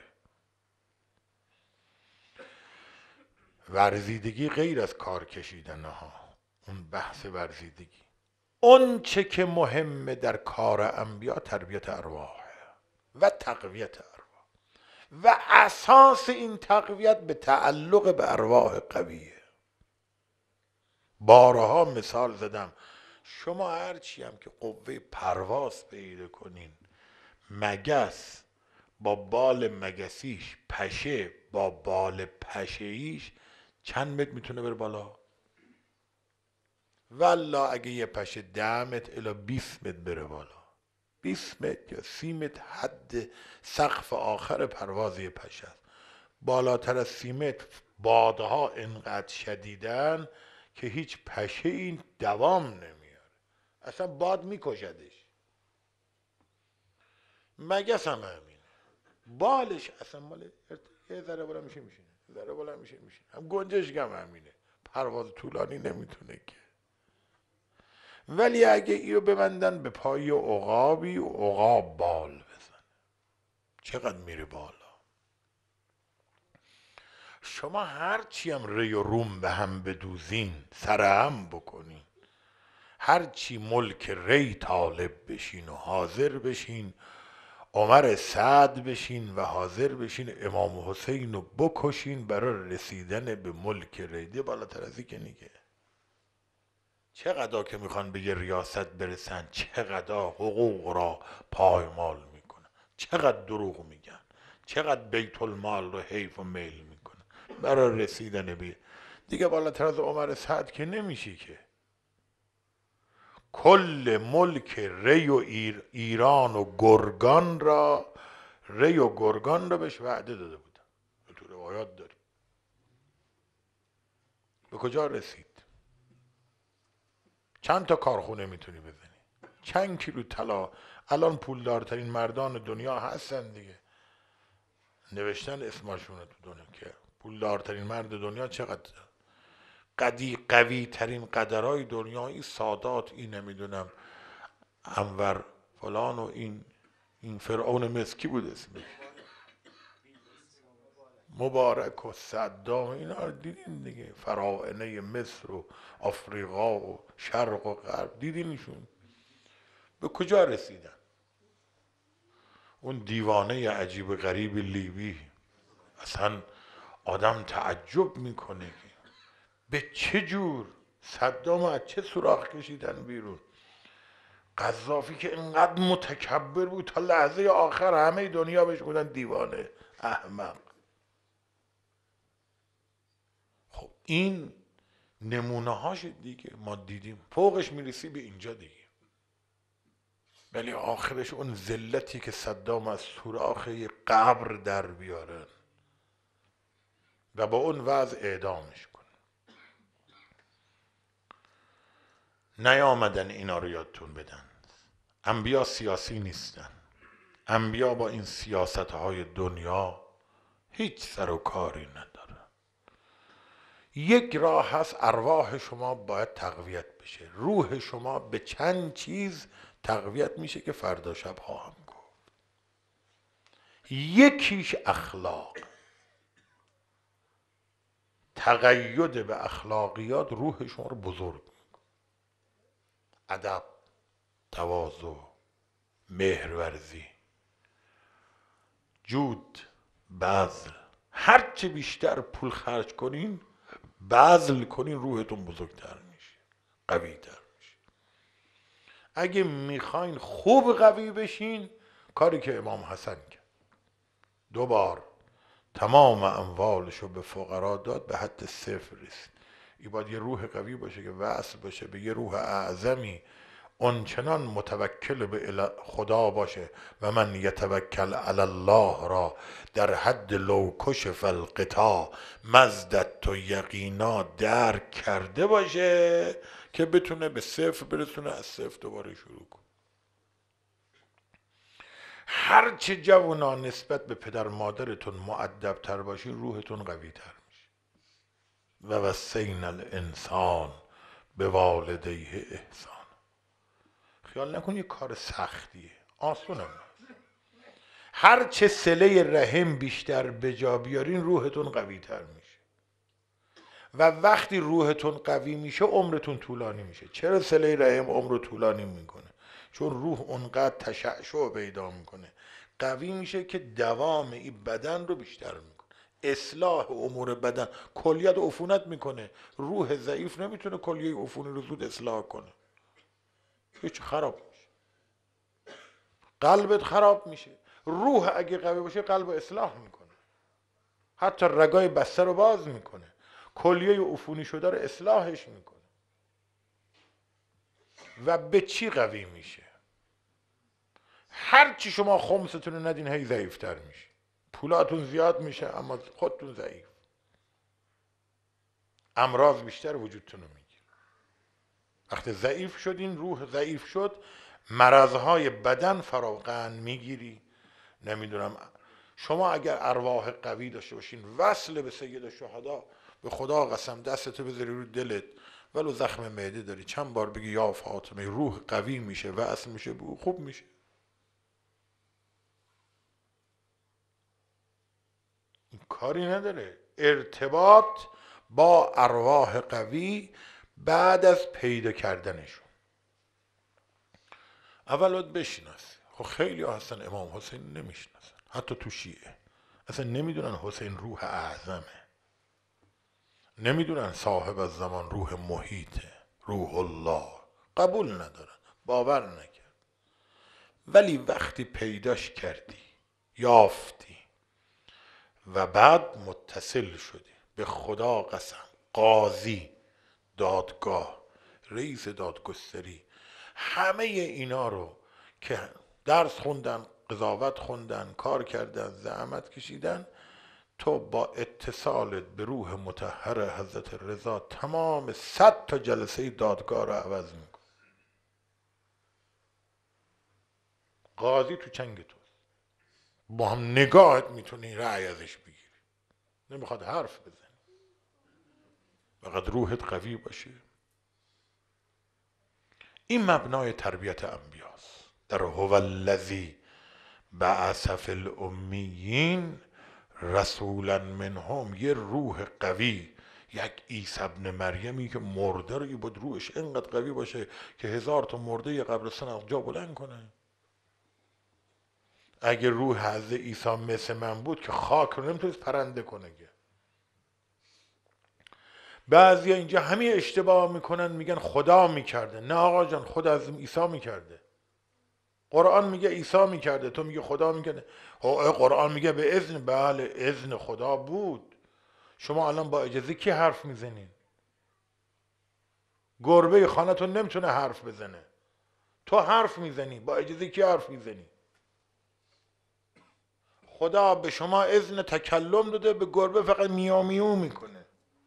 ورزیدگی غیر از کار کشیدن ها، اون بحث ورزیدگی، اون چه که مهمه در کار انبیا تربیت ارواح و تقویت ارواح و اساس این تقویت به تعلق به ارواح قویه. بارها مثال زدم، شما هرچی هم که قوه پرواز پیدا کنین، مگس با بال مگسیش، پشه با بال پشهیش چند متر میتونه بره بالا؟ والله اگه یه پشه 10 متر الی 20 متر بره بالا، 20 متر یا 30 متر حد سقف آخر پرواز یه پشه است. بالاتر از 30 متر بادها انقدر شدیدن که هیچ پشه این دوام نمیاره، اصلا باد میکشدش. مگس هم همینه، بالش اصلا مال یه ذره بالا میشه میشینه، ذره بالا میشه میشینه. هم گنجشک هم همینه، پرواز طولانی نمیتونه که. ولی اگه اینو ببندن به پای عقابی، عقاب بال بزنه، چقدر میره بالا. شما هرچی هم ری و روم به هم بدوزین، سر هم بکنین، هرچی ملک ری طالب بشین و حاضر بشین، عمر سعد بشین و حاضر بشین امام حسین رو بکشین برای رسیدن به ملک ری، ده بالاتر از این که نیگه. چقدر که میخوان به یه ریاست برسن، چقدر حقوق را پایمال میکنن، چقدر دروغ میگن، چقدر بیت المال رو حیف و میل میکنن برای رسیدن به دیگه. بالاتر از عمر سعد که نمیشی که. کل ملک ری و ایران و گرگان را، ری و گرگان را بهش وعده داده بودن، تو روایات داریم. به کجا رسید؟ چند تا کارخونه میتونی بزنی؟ چند کیلو طلا؟ الان پولدارترین مردان دنیا هستن دیگه، نوشتن اسمشونه تو دنیا که پولدارترین مرد دنیا چقدر، قوی ترین قدرهای دنیا، این سادات، این نمیدونم انور فلان و این فرعون مسکی بود اسمش، مبارک و صدام، اینا رو دیدین دیگه، فراعنه مصر و آفریقا و شرق و غرب، دیدینشون به کجا رسیدن. اون دیوانه عجیب غریب لیبی، اصلا آدم تعجب میکنه که به چه جور صدام از چه سوراخ کشیدن بیرون. قذافی که انقدر متکبر بود تا لحظه آخر همه دنیا بهش گفتن دیوانه، احمق. خب این نمونه هاش دیگه ما دیدیم، فوقش میرسی به اینجا دیگه. ولی آخرش اون ذلتی که صدام از سوراخ قبر در بیارن و با اون وضع اعدامش کن. نیامدن اینا رو یادتون بدن. انبیا سیاسی نیستن، انبیا با این سیاست های دنیا هیچ سر و کاری ندارن. یک راه هست، ارواح شما باید تقویت بشه. روح شما به چند چیز تقویت میشه که فردا شب خواهم گفت. یکیش اخلاق، تقید به اخلاقیات روح شما رو بزرگ میکنه. ادب، تواضع، مهرورزی، جود، بذل. هرچه بیشتر پول خرج کنین، بذل کنین، روحتون بزرگتر میشه، قویتر میشه. اگه میخواین خوب قوی بشین، کاری که امام حسن کرد، 2 بار تمام اموالشو به فقرا داد، به حد 0 رسید. این باید یه روح قوی باشه که وصل باشه به یه روح اعظمی، اونچنان متوکل به خدا باشه و من یتوکل علی الله را در حد لو کشف الغطا مزدت و یقینا درک کرده باشه که بتونه به 0 برسونه، از 0 دوباره شروع کن. هرچه جوونا نسبت به پدر مادرتون مؤدب تر باشین، روحتون قوی تر میشه. و وصینا الانسان به والدیه احسان. خیال نکن یه کار سختیه، آسونه. هر چه صله رحم بیشتر به جا بیارین روحتون قوی تر میشه و وقتی روحتون قوی میشه عمرتون طولانی میشه. چرا صله رحم عمر رو طولانی میکنه؟ چون روح اونقدر تشعشع پیدا میکنه، قوی میشه که دوام این بدن رو بیشتر میکنه، اصلاح امور بدن، کلیت عفونت میکنه. روح ضعیف نمیتونه کلیه عفونی رو زود اصلاح کنه، هیچ خراب میشه، قلبت خراب میشه. روح اگه قوی باشه قلب اصلاح میکنه، حتی رگای بسته رو باز میکنه، کلیه عفونی شده رو اصلاحش میکنه. و به چی قوی میشه؟ هر چی شما خمستون رو ندین هی ضعیفتر میشه، پولاتون زیاد میشه اما خودتون ضعیف، امراض بیشتر وجودتون رو میگیره. وقتی ضعیف شدین، روح ضعیف شد، مرضهای بدن فراوقن میگیری. نمیدونم شما اگر ارواح قوی داشته باشین، وصل به سید الشهدا، به خدا قسم دستتو بذاری رو دلت، ولو زخم معده داری چند بار بگی یا فاطمه، روح قوی میشه، وصل میشه، خوب میشه. این کاری نداره. ارتباط با ارواح قوی بعد از پیدا کردنشون اول باید بشناسی. خب خیلی ها هستن امام حسین نمیشناسن، حتی تو شیعه اصلا نمیدونن حسین روح اعظمه، نمیدونن صاحب از زمان روح محیطه، روح الله، قبول ندارن، باور نکرد. ولی وقتی پیداش کردی، یافتی و بعد متصل شدی، به خدا قسم قاضی، دادگاه، رئیس دادگستری، همه اینا رو که درس خوندن، قضاوت خوندن، کار کردن، زحمت کشیدن، تو با اتصالت به روح مطهر حضرت رضا تمام 100 تا جلسه دادگاه رو عوض میکن. قاضی تو چنگ توست، با هم نگاهت میتونی رأی ازش بگیری، نمیخواد حرف بزنی، فقط روحت قوی باشه. این مبنای تربیت انبیاست. در هو الذی بعث فی الامیین رسولا منهم، یه روح قوی، یک عیسی ابن مریمی که مرده رو بود روحش اینقدر قوی باشه که 1000 تا مرده یه قبرستان از جا بلند کنه. اگه روح حضرت عیسی مثل من بود که خاک رو نمیتونست پرنده کنه. بعضی اینجا همه اشتباه میکنن، میگن خدا میکرده. نه آقا جان، خدا از عیسی میکرده. قرآن میگه عیسی میکرده، تو میگه خدا میکرده. قرآن میگه به اذن، بله اذن خدا بود. شما الان با اجازه کی حرف میزنین؟ گربه خانتون نمیتونه حرف بزنه، تو حرف میزنی، با اجازه کی حرف میزنی؟ خدا به شما اذن تکلم داده، به گربه فقط میاو میو میکنه.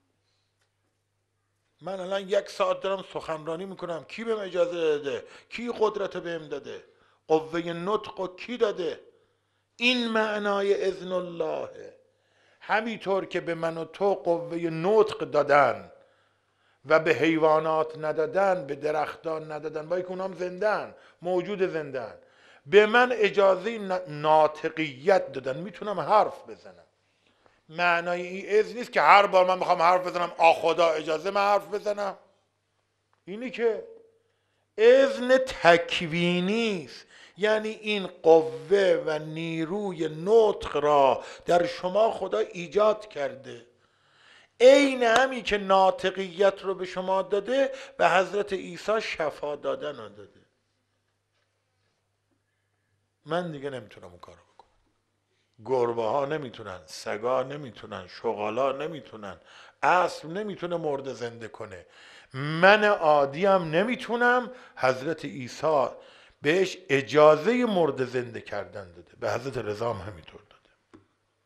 من الان 1 ساعت دارم سخنرانی میکنم، کی بهم اجازه داده؟ کی قدرت بهم داده؟ قوه نطق و کی داده؟ این معنای اذن الله. همینطور که به من و تو قوه نطق دادن و به حیوانات ندادن، به درختان ندادن، با که اونام زندن، موجود زندن، به من اجازه ناطقیت دادن، میتونم حرف بزنم. معنای این اذن نیست که هر بار من میخوام حرف بزنم خدا اجازه من حرف بزنم. اینی که اذن تکوینی است، یعنی این قوه و نیروی نطق را در شما خدا ایجاد کرده. عین همی که ناطقیت رو به شما داده، به حضرت عیسی شفا دادن رو داده. من دیگه نمیتونم اون کارو بکنم، گربه ها نمیتونن، سگا نمیتونن، شغالا نمیتونن، اسب نمیتونه مرده زنده کنه، من عادیم نمیتونم. حضرت عیسی بهش اجازه مرده زنده کردن داده، به حضرت رضا هم همینطور داده.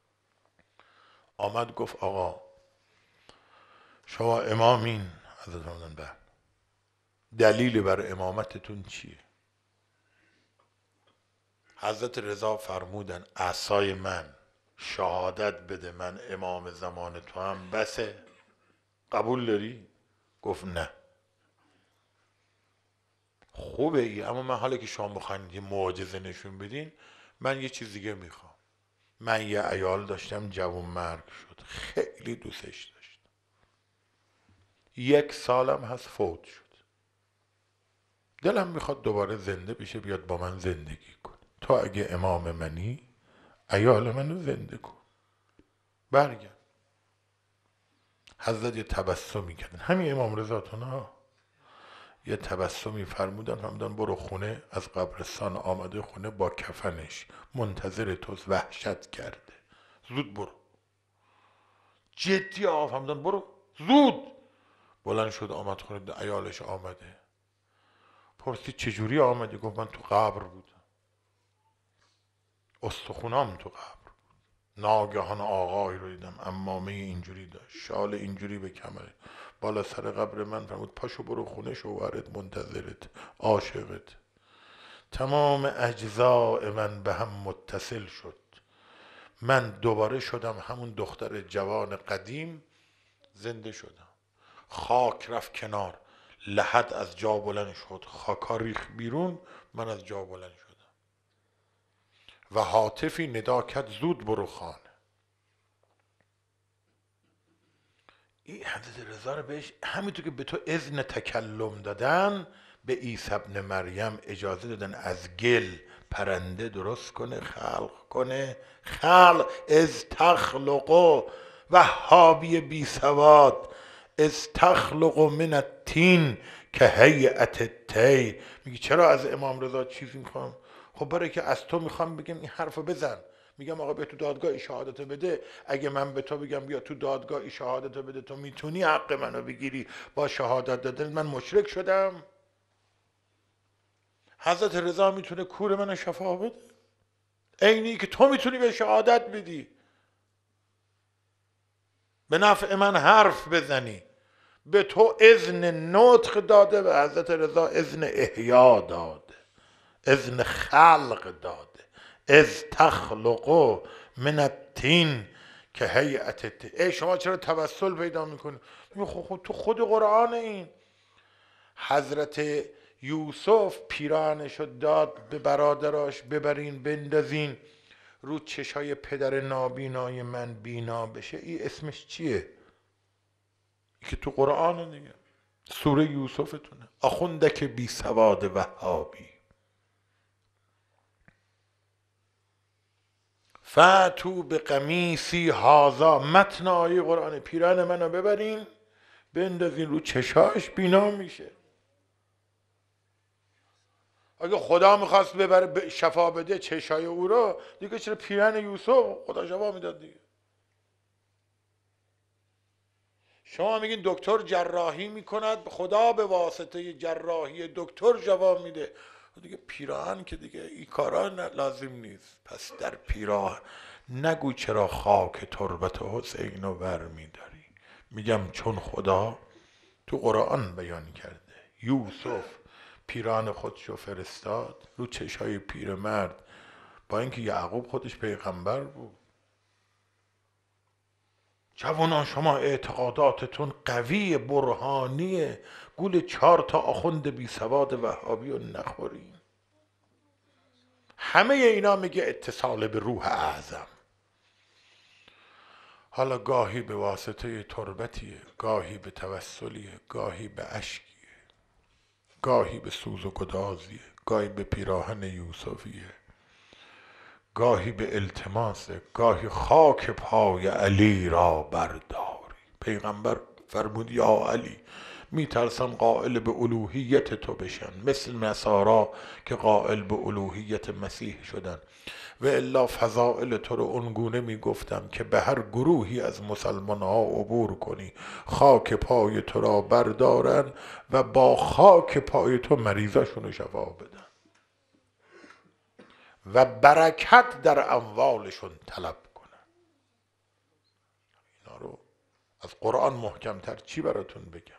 آمد گفت آقا شما امامین. حضرت فرمودن بله. دلیل بر امامتتون چیه؟ حضرت رضا فرمودن عصای من شهادت بده من امام زمان تو هم بسه، قبول داری؟ گفت نه. خوبه ای، اما من حالا که شما بخواین یه معجزه نشون بدین، من یه چیز دیگه میخوام. من یه عیال داشتم جوون مرگ شد، خیلی دوستش داشتم، 1 سالم هست فوت شد. دلم میخواد دوباره زنده بشه، بیاد با من زندگی کن. تو اگه امام منی، عیال منو زنده کن، برگرد. حضرت یه تبسمی کردن، همین امام رضاتون ها، یه تبسمی فرمودن برو خونه، از قبرستان آمده خونه با کفنش، منتظر توست، وحشت کرده، زود برو. جدی آقا فرمودن برو زود. بلند شد آمد خونه، عیالش آمده، پرسید چجوری آمدی؟ گفت من تو قبر بودم، استخونام تو قبر. ناگهان آقایی رو دیدم، عمامه اینجوری داشت، شال اینجوری به کمره، بالا سر قبر من. فرمود پاشو برو خونه، شوهرت منتظرت، عاشقت. تمام اجزاء من به هم متصل شد، من دوباره شدم همون دختر جوان قدیم، زنده شدم. خاک رفت کنار، لحد از جا بلند شد، خاکا ریخ بیرون، من از جا بلند شدم و هاتفی ندا کرد زود برو خانه. این حضرت رضا رو بهش، همینطور که به تو اذن تکلم دادن، به عیسی ابن مریم اجازه دادن از گل پرنده درست کنه، خلق کنه. خلق از تخلق، وهابی بی سواد، از تخلق من الطین که هیئت الطیر. میگه چرا از امام رضا چیزی میخوام؟ خب برای که از تو میخوام بگم این حرفو بزن. میگم آقا به تو دادگاه شهادت بده، اگه من به تو بگم بیا تو دادگاه شهادت بده، تو میتونی حق منو بگیری با شهادت دادن من مشرک شدم؟ حضرت رضا میتونه کور منو شفا بده، عینی که تو میتونی به شهادت بدی، به نفع من حرف بزنی. به تو اذن نطق داده، به حضرت رضا اذن احیا داده، اذن خلق داده. از تخلق من الطین که هیئت. ای شما چرا توسل پیدا میکنی؟ خب تو خود قرآن. این حضرت یوسف پیراهنشو داد به برادراش، ببرین بندازین رو چشای پدر نابینای من بینا بشه. این اسمش چیه؟ که تو قرآن دیگه، سوره یوسفتونه. آخوندک بی سواد وهابی، فاتو به قمیسی هازا. متن آیه قرآن، پیراهن منو ببرین بندازین رو چشاش، بینا میشه. اگه خدا میخواست ببره شفا بده چشای او رو، دیگه چرا پیراهن یوسف خدا شفا میداد دیگه؟ شما میگین دکتر جراحی میکند، خدا به واسطه جراحی دکتر شفا میده، دیگه پیراهن که دیگه این کارا لازم نیست. پس در پیراهن نگو چرا خاک تربت حسین رو ور میداری. میگم چون خدا تو قرآن بیان کرده، یوسف پیراهن خودشو فرستاد رو چشای پیرمرد، با اینکه یعقوب خودش پیغمبر بود. جوانان شما اعتقاداتتون قوی برهانیه، گول 4 تا آخوند بی سواد وهابی رو نخورین. همه اینا میگه اتصال به روح اعظم. حالا گاهی به واسطه تربتیه، گاهی به توسلیه، گاهی به اشکیه، گاهی به سوز و گدازیه، گاهی به پیراهن یوسفیه، گاهی به التماسه، گاهی خاک پای علی را برداری. پیغمبر فرمود یا علی میترسم قائل به الوهیت تو بشن، مثل نصارا که قائل به الوهیت مسیح شدن. و الا فضائل تو رو اونگونه میگفتم که به هر گروهی از مسلمان ها عبور کنی، خاک پای تو را بردارن و با خاک پای تو مریضاشون رو شفا بدن و برکت در اموالشون طلب کنن. اینا رو از قرآن محکمتر چی براتون بگم؟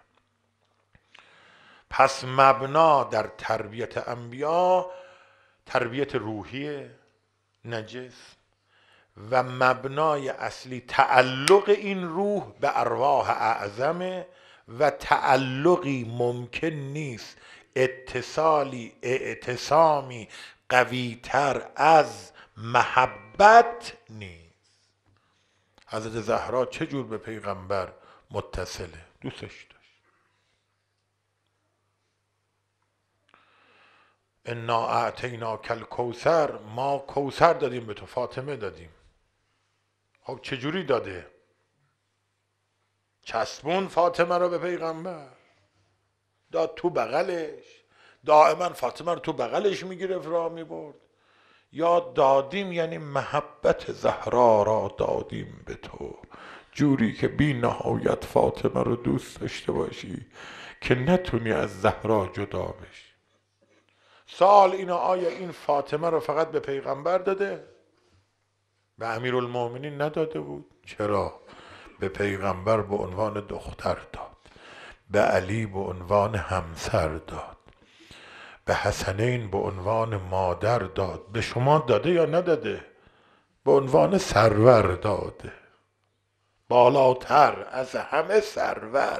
پس مبنا در تربیت انبیا تربیت روحی نجس، و مبنای اصلی تعلق این روح به ارواح اعظمه، و تعلقی ممکن نیست اتصالی اعتصامی قویتر از محبت نیست. حضرت زهرا چه جور به پیغمبر متصله؟ دوستش داشت. انا اعطیناک الکوثر، ما کوثر دادیم به تو، فاطمه دادیم. خب چجوری داده؟ چسبون فاطمه رو به پیغمبر، داد تو بغلش، دائما فاطمه رو تو بغلش میگرفت راه میبرد، یا دادیم یعنی محبت زهرا را دادیم به تو، جوری که بی نهایت فاطمه رو دوست داشته باشی که نتونی از زهرا جدا بشی. سوال اینه آیا این فاطمه رو فقط به پیغمبر داده؟ به امیرالمومنین نداده بود؟ چرا؟ به پیغمبر به عنوان دختر داد، به علی به عنوان همسر داد، به حسنین به عنوان مادر داد. به شما داده یا نداده؟ به عنوان سرور داده، بالاتر از همه سرور،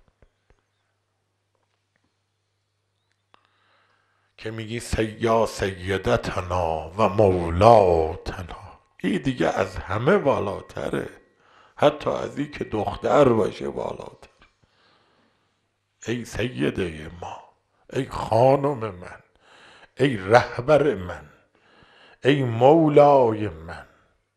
که میگی یا سیدتنا و مولاتنا، این دیگه از همه بالاتره، حتی از این که دختر باشه بالاتر. ای سیده ما، ای خانم من، ای رهبر من، ای مولای من.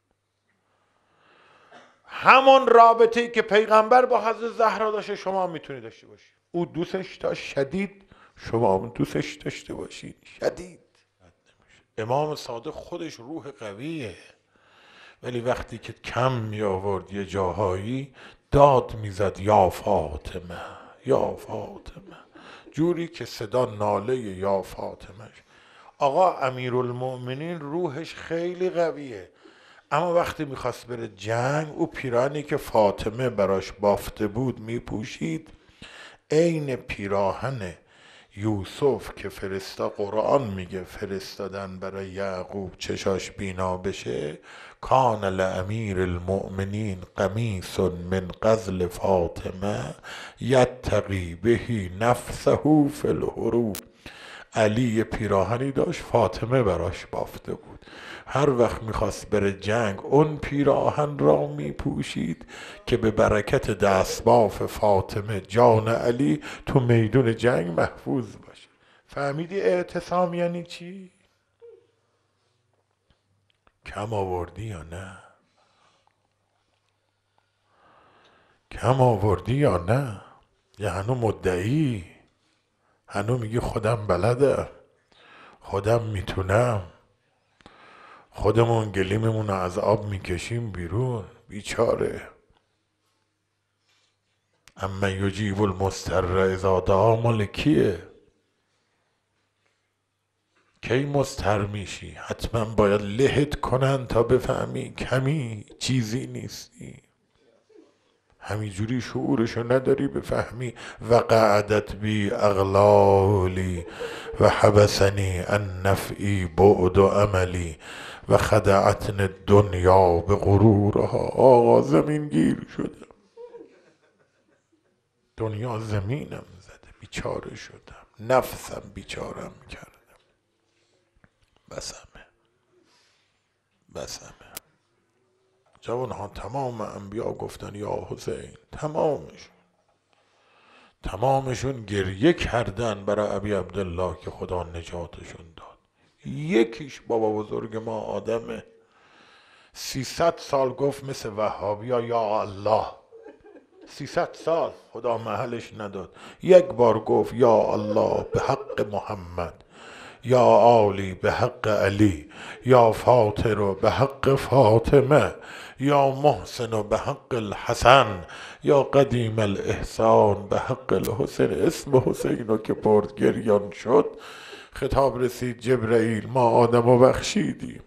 همون رابطه‌ای که پیغمبر با حضرت زهرا داشته شما میتونی داشته باشی. او دوستش داشت شدید، شما هم دوستش داشته باشید شدید. امام صادق خودش روح قویه، ولی وقتی که کم می آورد یه جاهایی داد میزد یا فاطمه یا فاطمه، جوری که صدا ناله یا فاطمه. آقا امیرالمؤمنین روحش خیلی قویه، اما وقتی میخواست بره جنگ، او پیراهنی که فاطمه براش بافته بود میپوشید، عین پیراهن یوسف که قرآن میگه فرستادن برای یعقوب چشاش بینا بشه، کان لامیر المؤمنین قمیص من غزل فاطمه یتقی بهی نفسه فی الحروب. علی پیراهنی داشت فاطمه براش بافته بود، هر وقت میخواست بره جنگ اون پیراهن را میپوشید که به برکت دستباف فاطمه جان علی تو میدون جنگ محفوظ باشه. فهمیدی اعتصام یعنی چی؟ کم آوردی یا نه؟ کم آوردی یا نه؟ یا هنو مدعی؟ هنو میگی خودم بلدم، خودم میتونم، خودمون گلیممون از آب میکشیم بیرون؟ بیچاره. اما یجیب المضطر اذا دعا مال کیه؟ کی مضطر میشی؟ حتما باید لهت کنن تا بفهمی کمی چیزی نیستی. همینجوری شعورشو نداری بفهمی. و قعدت بی اغلالی و حبسنی ان نفعی بعد و عملی و خدعتن دنیا به غرورها. آقا زمین گیر شدم، دنیا زمینم زده، بیچاره شدم، نفسم بیچارم کردم. بسمه بسمه. جوان ها تمام انبیا گفتن یا حسین، تمامشون گریه کردن برای ابی عبدالله که خدا نجاتشون داد. یکیش بابا بزرگ ما آدمه 300 سال گفت مثل وهابیا یا الله، 300 سال خدا محلش نداد. یک بار گفت یا الله به حق محمد، یا آلی به حق علی، یا فاطر به حق فاطمه، یا محسن به حق الحسن، یا قدیم الاحسان به حق الحسین. اسم حسین رو که برد گریان شد. خطاب رسید جبرئیل ما آدم رو بخشیدیم.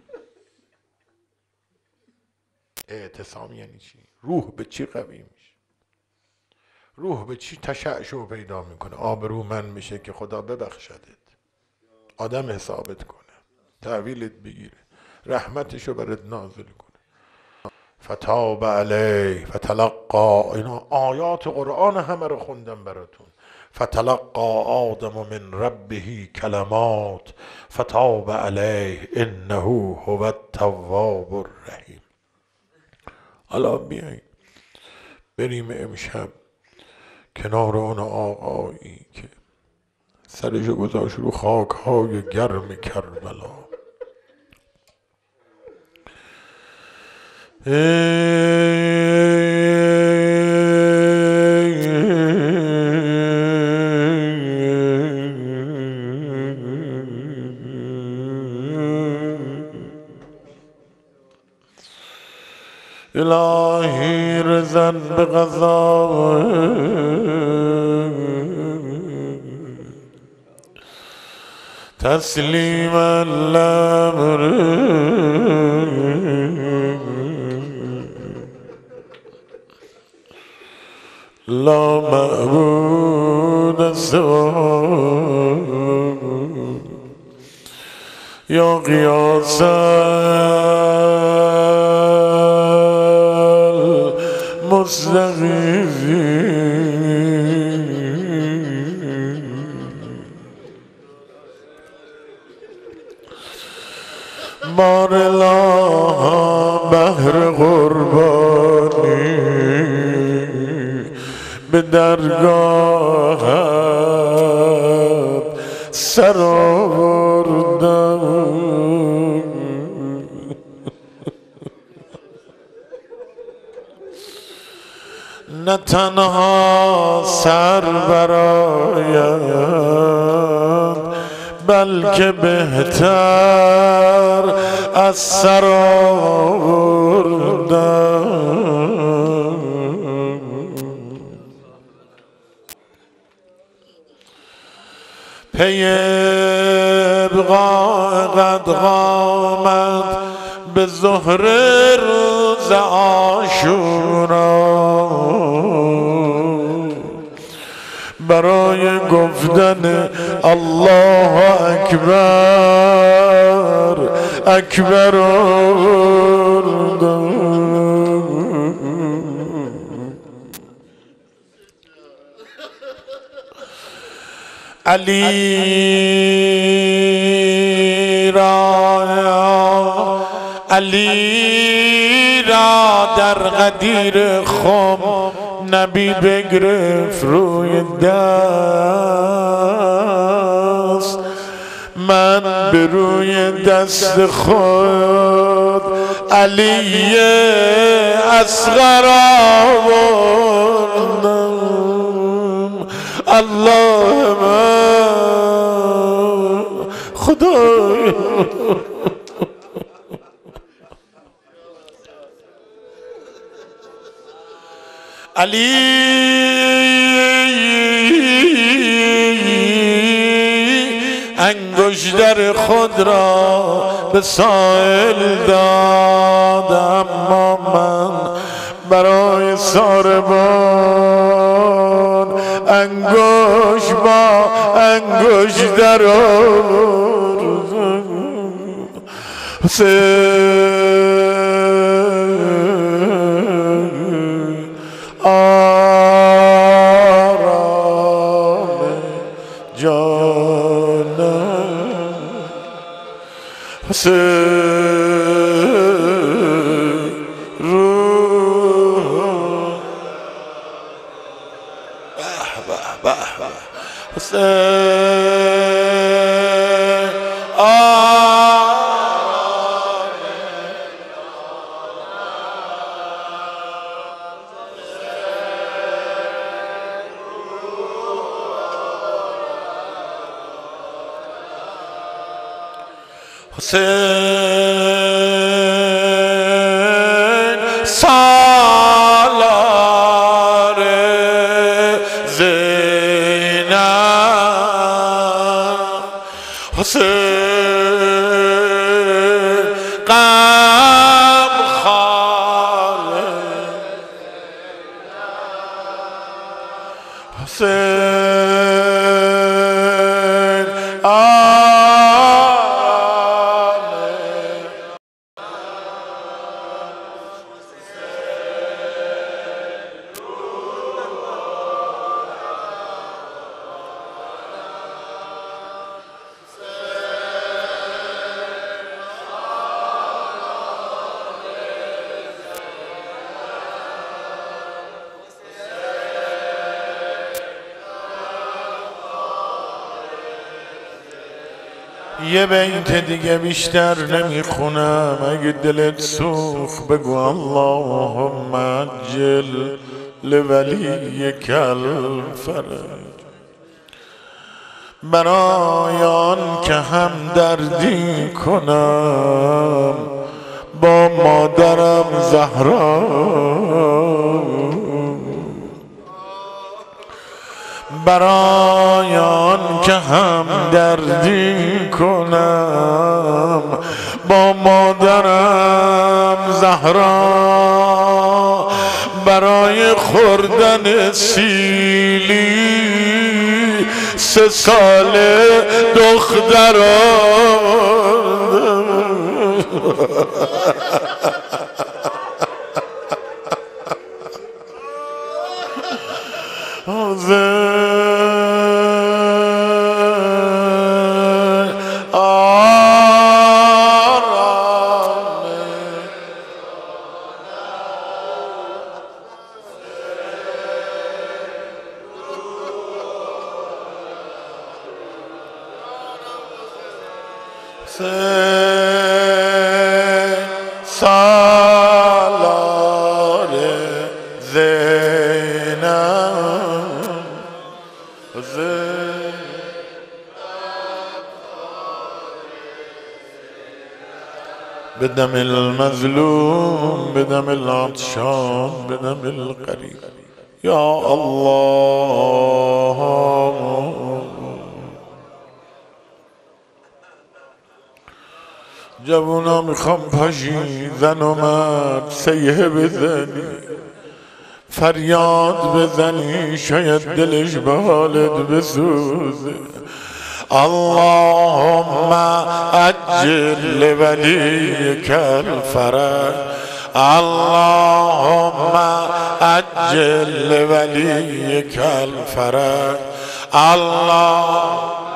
اعتصام یعنی چی؟ روح به چی قوی میشه؟ روح به چی تشعشع پیدا میکنه؟ آبرومند میشه که خدا ببخشدت، آدم حسابت کنه، تحویلت بگیره، رحمتشو برات نازل کنه. فتاب علیه فتلقا. اینا آیات قرآن همه رو خوندم براتون. فتلقى آدم من ربه کلمات فتاب علیه انه هو التواب الرحیم. حالا بیایید بریم امشب کنار اون آقایی که سرشو گذاشت رو خاک های گرم کربلا. الهی رضا به قضا تسلیم الامر لا معبود سوا یا قیاس المستقیم. بار الله بهر قربانی به درگاهت سر آوردم. نه تنها سر برایم بلکه بهتر از سر آوردم. پی ابقاء قد قامت به ظهر روز عاشورا برای گفتن الله اکبر اکبر آوردم. علی را در غدیر خم نبی بگرفت روی دست، من به روی دست خود علی اصغر آوردم. الله من خدای علی انگشتر خود را به سائل داد، اما من برای ساربان انگشت با انگشت در آرام جانم روح حسین سالار زینب، حسین غمخوار، حسین یه بیت دیگه بیشتر نمیخونم، اگه دلت سوخت بگو اللهم عجل لولیک الفرج. برای آن که هم دردی کنم با مادرم زهرا، برای آن که هم دردی کنم با مادرم زهرا، برای خوردن سیلی 3 سال دختران. سالار زینب بدم المظلوم بدم العطشان بدم القریب یا الله. جوونا میخوام پاشی زن و مرد سیه بزنی، فریاد بزنی، شاید دلش به حالت بسوزه. اللهم عجل لولیک الفرج، اللهم عجل لولیک الفرج. الله